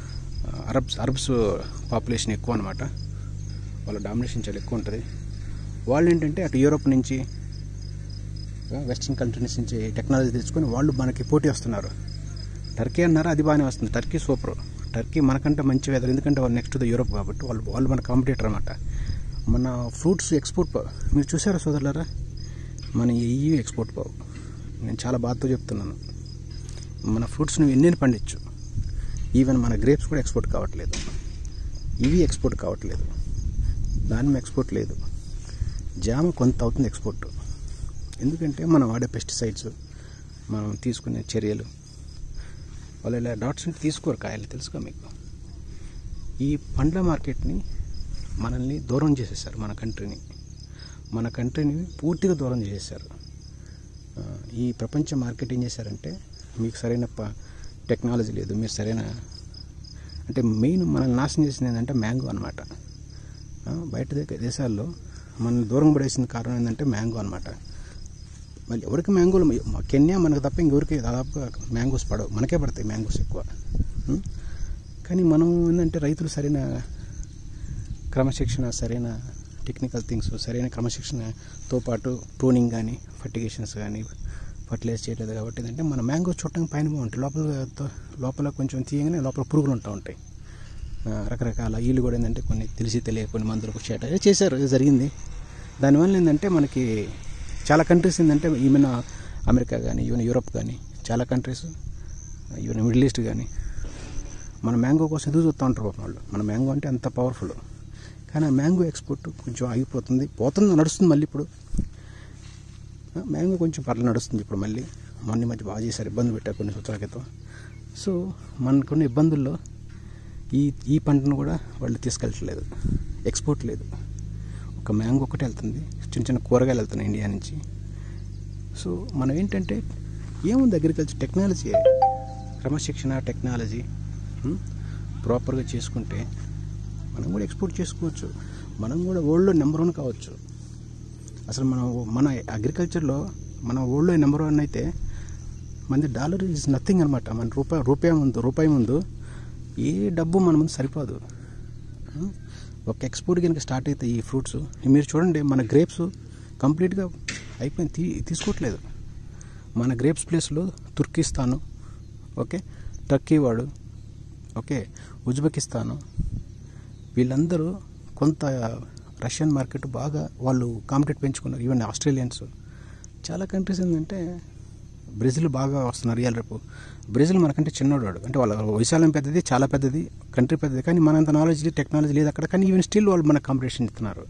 అరబ్స్ పాపులేషన్ ఎక్కువ అనమాట. వాళ్ళ డామినేషన్ చాలా ఎక్కువ ఉంటుంది. వాళ్ళు ఏంటంటే అటు యూరోప్ నుంచి, వెస్ట్రన్ కంట్రీస్ నుంచి టెక్నాలజీ తెచ్చుకొని వాళ్ళు మనకి పోటీ వస్తున్నారు. టర్కీ అన్నారు, అది బాగానే వస్తుంది. Turkey super. టర్కీ మనకంటే మంచి వెదర్, ఎందుకంటే వాళ్ళు నెక్స్ట్ యూరోప్ కాబట్టి వాళ్ళు మన కాంపిటేటర్ అనమాట. మన ఫ్రూట్స్ ఎక్స్పోర్ట్ మీరు చూసారా సోదరులారా? మన EU ఎక్స్పోర్ట్ పావు. నేను చాలా బాధతో చెప్తున్నాను. మన ఫ్రూట్స్ నువ్వు ఎన్ని పండించు, ఈవెన్ మన గ్రేప్స్ కూడా ఎక్స్పోర్ట్ కావట్లేదు. ఇవి ఎక్స్పోర్ట్ కావట్లేదు. దానిమ్మ ఎక్స్పోర్ట్ లేదు. జామ కొంత అవుతుంది ఎక్స్పోర్ట్. ఎందుకంటే మనం వాడే పెస్టిసైడ్స్, మనం తీసుకునే చర్యలు. వాళ్ళు ఇలా డాట్స్ తీసుకోరు కాయలు, తెలుసుగా మీకు. ఈ పండ్ల మార్కెట్ని మనల్ని దూరం చేసేసారు. మన కంట్రీని పూర్తిగా దూరం చేసేసారు. ఈ ప్రపంచ మార్కెట్ ఏం చేశారంటే మీకు సరైన టెక్నాలజీ లేదు, మీరు సరైన అంటే మెయిన్ మనల్ని నాశనం చేసింది ఏంటంటే మ్యాంగో అనమాట. బయట దేశాల్లో మనల్ని దూరం పడేసిన కారణం ఏంటంటే మ్యాంగో అనమాట. మళ్ళీ ఎవరికి మ్యాంగోలు, కెన్యా మనకు తప్ప ఇంకెవరికి దాదాపుగా మ్యాంగోస్ పడవు, మనకే పడతాయి మ్యాంగోస్ ఎక్కువ. కానీ మనం ఏంటంటే రైతులు సరైన క్రమశిక్షణ, సరైన టెక్నికల్ థింగ్స్, సరైన క్రమశిక్షణతో పాటు ప్రూనింగ్ కానీ, ఫర్టిగేషన్స్ కానీ, ఫర్టిలైజ్ చేయలేదు కాబట్టి ఏంటంటే మన మ్యాంగోస్ చూడటానికి పైన బాగుంటాయి, లోపల కొంచెం తీయగానే లోపల పురుగులు ఉంటూ ఉంటాయి. రకరకాల వీళ్ళు కూడా ఏంటంటే కొన్ని తెలియక కొన్ని మందులకు చేశారు, జరిగింది. దానివల్ల ఏంటంటే మనకి చాలా కంట్రీస్ ఏంటంటే ఈవెన్ అమెరికా కానీ, ఈవెన్ యూరోప్ కానీ, చాలా కంట్రీస్, ఈవెన్ మిడిల్ ఈస్ట్ కానీ మన మ్యాంగో కోసం ఎదురు చూస్తూ ఉంటారు వాళ్ళు. మన మ్యాంగో అంటే అంత పవర్ఫుల్. కానీ ఆ మ్యాంగో ఎక్స్పోర్ట్ కొంచెం ఆగిపోతుంది, నడుస్తుంది. మళ్ళీ ఇప్పుడు మ్యాంగో కొంచెం నడుస్తుంది ఇప్పుడు మళ్ళీ. మొన్న మధ్య బాగా చేశారు, ఇబ్బంది పెట్టారు కొన్ని సంవత్సరాల క్రితం. సో మనకున్న ఇబ్బందుల్లో ఈ పంటను కూడా వాళ్ళు తీసుకెళ్ళట్లేదు, ఎక్స్పోర్ట్ లేదు. ఒక మ్యాంగో ఒకటి వెళ్తుంది, చిన్న కూరగాయలు వెళ్తున్నాయి ఇండియా నుంచి. సో మనం ఏంటంటే ఏముంది, అగ్రికల్చర్ టెక్నాలజీ, క్రమశిక్షణ, టెక్నాలజీ ప్రాపర్గా చేసుకుంటే మనం కూడా ఎక్స్పోర్ట్ చేసుకోవచ్చు. మనం కూడా వరల్డ్లో నెంబర్ 1 కావచ్చు. అసలు మన అగ్రికల్చర్లో మన వరల్డ్లో నెంబర్ 1 అయితే మనది డాలర్ ఈజ్ నథింగ్ అనమాట. మన రూపాయి ముందు ఏ డబ్బు మన ముందు సరిపోదు. ఒక ఎక్స్పోర్ట్ కనుక స్టార్ట్ అయితే ఈ ఫ్రూట్స్ మీరు చూడండి, మన గ్రేప్స్ కంప్లీట్గా అయిపోయింది, తీసుకోవట్లేదు. మన గ్రేప్స్ ప్లేస్లో తుర్కిస్తాను, ఓకే, టర్కీ వాడు, ఓకే, ఉజ్బెకిస్తాను, వీళ్ళందరూ కొంత రష్యన్ మార్కెట్ బాగా వాళ్ళు కాంపిటేట్ పెంచుకున్నారు. ఈవెన్ ఆస్ట్రేలియన్స్, చాలా కంట్రీస్ ఏంటంటే బ్రెజిల్ బాగా వస్తున్నారు. ఇవాళ రేపు బ్రెజిల్ మనకంటే చిన్నవాడు, అంటే వాళ్ళ విశాలం పెద్దది, చాలా పెద్దది, కంట్రీ పెద్దది, కానీ మనంత నాలెడ్జ్ టెక్నాలజీ లేదు అక్కడ. కానీ ఈవెన్ స్టిల్ వాళ్ళు మనకు కాంపిటీషన్ ఇస్తున్నారు.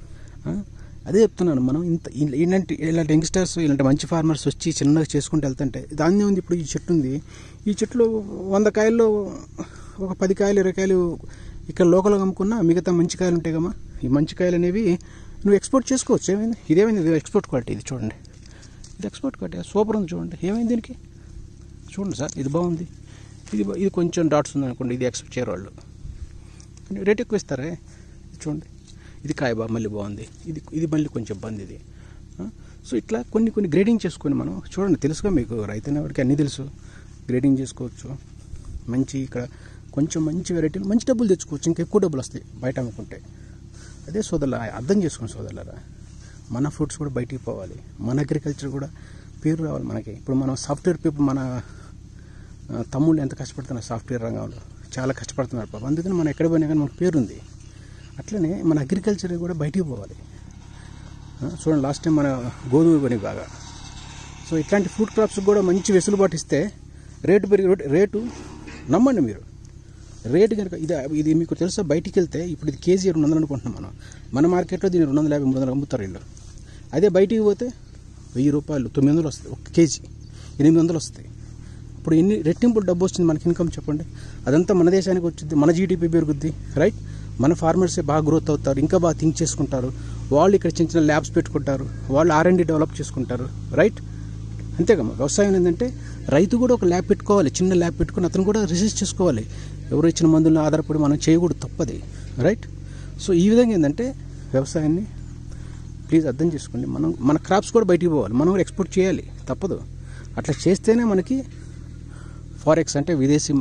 అదే చెప్తున్నాను, మనం ఇలాంటి యంగ్స్టర్స్, ఇలాంటి మంచి ఫార్మర్స్ వచ్చి చిన్నగా చేసుకుంటూ వెళ్తుంటే దాన్ని ఉంది. ఇప్పుడు ఈ చెట్టు ఉంది, ఈ చెట్లు 100 కాయల్లో ఒక 10 కాయలు 20 కాయలు ఇక్కడ లోకల్గా అమ్ముకున్నా మిగతా మంచి కాయలు ఉంటాయి కమ్మా. ఈ మంచి కాయలు అనేవి నువ్వు ఎక్స్పోర్ట్ చేసుకోవచ్చు. ఏమైంది, ఇదేమైంది, ఇది ఎక్స్పోర్ట్ క్వాలిటీ, ఇది చూడండి, ఇది ఎక్స్పోర్ట్ క్వాలిటీ, సూపర్ ఉంది చూడండి. ఏమైంది దీనికి, చూడండి సార్, ఇది బాగుంది, ఇది కొంచెం డాట్స్ ఉంది అనుకోండి, ఇది ఎక్స్పెక్ట్ చేయరు వాళ్ళు, రేట్ ఎక్కువ ఇస్తారే. చూడండి, ఇది కాయ మళ్ళీ బాగుంది, ఇది మళ్ళీ కొంచెం బంద్ ఇది. సో ఇట్లా కొన్ని గ్రేడింగ్ చేసుకొని మనం చూడండి, తెలుసుగా మీకు రైతు వాడికి అన్నీ తెలుసు, గ్రేడింగ్ చేసుకోవచ్చు. మంచి ఇక్కడ కొంచెం మంచి వెరైటీలు మంచి డబ్బులు తెచ్చుకోవచ్చు, ఇంకా ఎక్కువ డబ్బులు వస్తాయి బయట అమ్ముకుంటే. అదే సోదరులారా, అర్థం చేసుకోండి సోదరులారా, మన ఫ్రూట్స్ కూడా బయటికి పోవాలి, మన అగ్రికల్చర్ కూడా పేరు రావాలి మనకి. ఇప్పుడు మనం సాఫ్ట్వేర్ పీపుల్, మన తమ్ముళ్ళు ఎంత కష్టపడుతున్నారు సాఫ్ట్వేర్ రంగంలో, చాలా కష్టపడుతున్నారు పాపం. అందుకని మనం ఎక్కడ పోయినా కానీ మనకు పేరు ఉంది. అట్లనే మన అగ్రికల్చర్ కూడా బయటికి పోవాలి. చూడండి లాస్ట్ టైం మన గోధుమ పని బాగా. సో ఇట్లాంటి ఫ్రూట్ క్రాప్స్ కూడా మంచి వెసులుబాటు ఇస్తే రేటు పెరిగి రేటు నమ్మండి మీరు, రేటు కనుక ఇది మీకు తెలుసా, బయటికి వెళ్తే ఇప్పుడు ఇది కేజీ 200 అనుకుంటున్నాం మన మార్కెట్లో దీన్ని 250, 300 అమ్ముతారు వీళ్ళు. అదే బయటికి పోతే 1000 రూపాయలు, 900 వస్తాయి, 1 కేజీ 800 వస్తాయి. ఇప్పుడు ఎన్ని రెట్టింపులు డబ్బు వస్తుంది మనకి ఇన్కమ్ చెప్పండి. అదంతా మన దేశానికి వచ్చింది, మన జీడిపి పెరుగుద్ది, రైట్. మన ఫార్మర్సే బాగా గ్రోత్ అవుతారు, ఇంకా బాగా థింక్ చేసుకుంటారు. వాళ్ళు ఇక్కడ చిన్న ల్యాబ్స్ పెట్టుకుంటారు, వాళ్ళు R&D డెవలప్ చేసుకుంటారు, రైట్. అంతేగా వ్యవసాయం ఏంటంటే రైతు కూడా ఒక ల్యాబ్ పెట్టుకోవాలి, చిన్న ల్యాబ్ పెట్టుకుని అతను కూడా రిసర్చ్ చేసుకోవాలి. ఎవరు ఇచ్చిన మందులను ఆధారపడి మనం చేయకూడదు, తప్పది, రైట్. సో ఈ విధంగా ఏంటంటే వ్యవసాయాన్ని ప్లీజ్ అర్థం చేసుకోండి. మన క్రాప్స్ కూడా బయటికి పోవాలి, మనం కూడా ఎక్స్పోర్ట్ చేయాలి, తప్పదు. అట్లా చేస్తేనే మనకి ఫారెక్స్ అంటే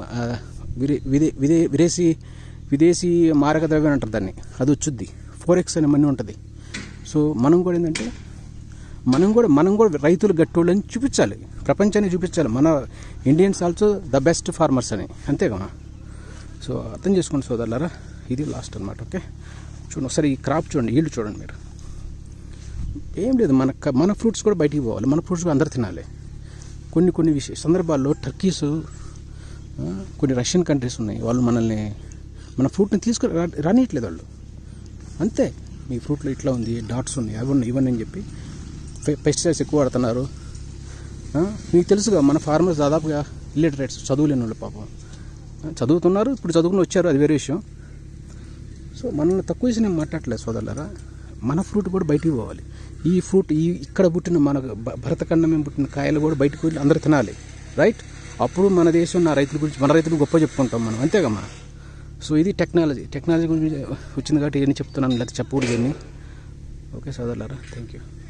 విదేశీ మారక ద్రవ్యం అంటారు దాన్ని, అది వచ్చుద్ది. ఫోరెక్స్ అనే మనీ ఉంటుంది. సో మనం కూడా ఏంటంటే మనం కూడా రైతులు గట్టోళ్ళని చూపించాలి, ప్రపంచాన్ని చూపించాలి. మన Indians also the best farmers అని, అంతేగా. సో అర్థం చేసుకోండి సోదరులారా, ఇది లాస్ట్ అనమాట. ఓకే, చూడండి ఒకసారి ఈ క్రాప్ చూడండి, ఈల్డ్ చూడండి మీరు. ఏం లేదు, మన ఫ్రూట్స్ కూడా బయటికి పోవాలి, మన ఫ్రూట్స్ అందరు తినాలి. కొన్ని సందర్భాల్లో టర్కీస్, కొన్ని రష్యన్ కంట్రీస్ ఉన్నాయి, వాళ్ళు మన ఫ్రూట్ని తీసుకుని రానియట్లేదు వాళ్ళు. అంతే, మీ ఫ్రూట్లో ఇట్లా ఉంది, డాట్స్ ఉన్నాయి, అవి ఉన్నాయి, ఇవన్నీ అని చెప్పి పెస్టిసైడ్స్ ఎక్కువ వాడుతున్నారు. మీకు తెలుసుగా మన ఫార్మర్స్ దాదాపుగా ఇల్లిటరేట్స్, చదువులేని వాళ్ళు పాపం. చదువుతున్నారు, ఇప్పుడు చదువుకుని వచ్చారు, అది వేరే విషయం. సో మనల్ని తక్కువ చేసి నేను మాట్లాడలేదు సోదరులారా, మన ఫ్రూట్ కూడా బయటికి పోవాలి. ఈ ఫ్రూట్ ఇక్కడ పుట్టిన మన భరతఖండం పుట్టిన కాయలు కూడా బయటకు వెళ్ళి అందరూ తినాలి, రైట్. అప్పుడు మన దేశం మన రైతులు గొప్ప చెప్పుకుంటాం మనం, అంతేగమ్మా. సో ఇది టెక్నాలజీ గురించి వచ్చింది కాబట్టి ఇవన్నీ చెప్తున్నాను, లేకపోతే చెప్పకూడదు ఇవన్నీ. ఓకే సోదరులారా, థ్యాంక్ యూ.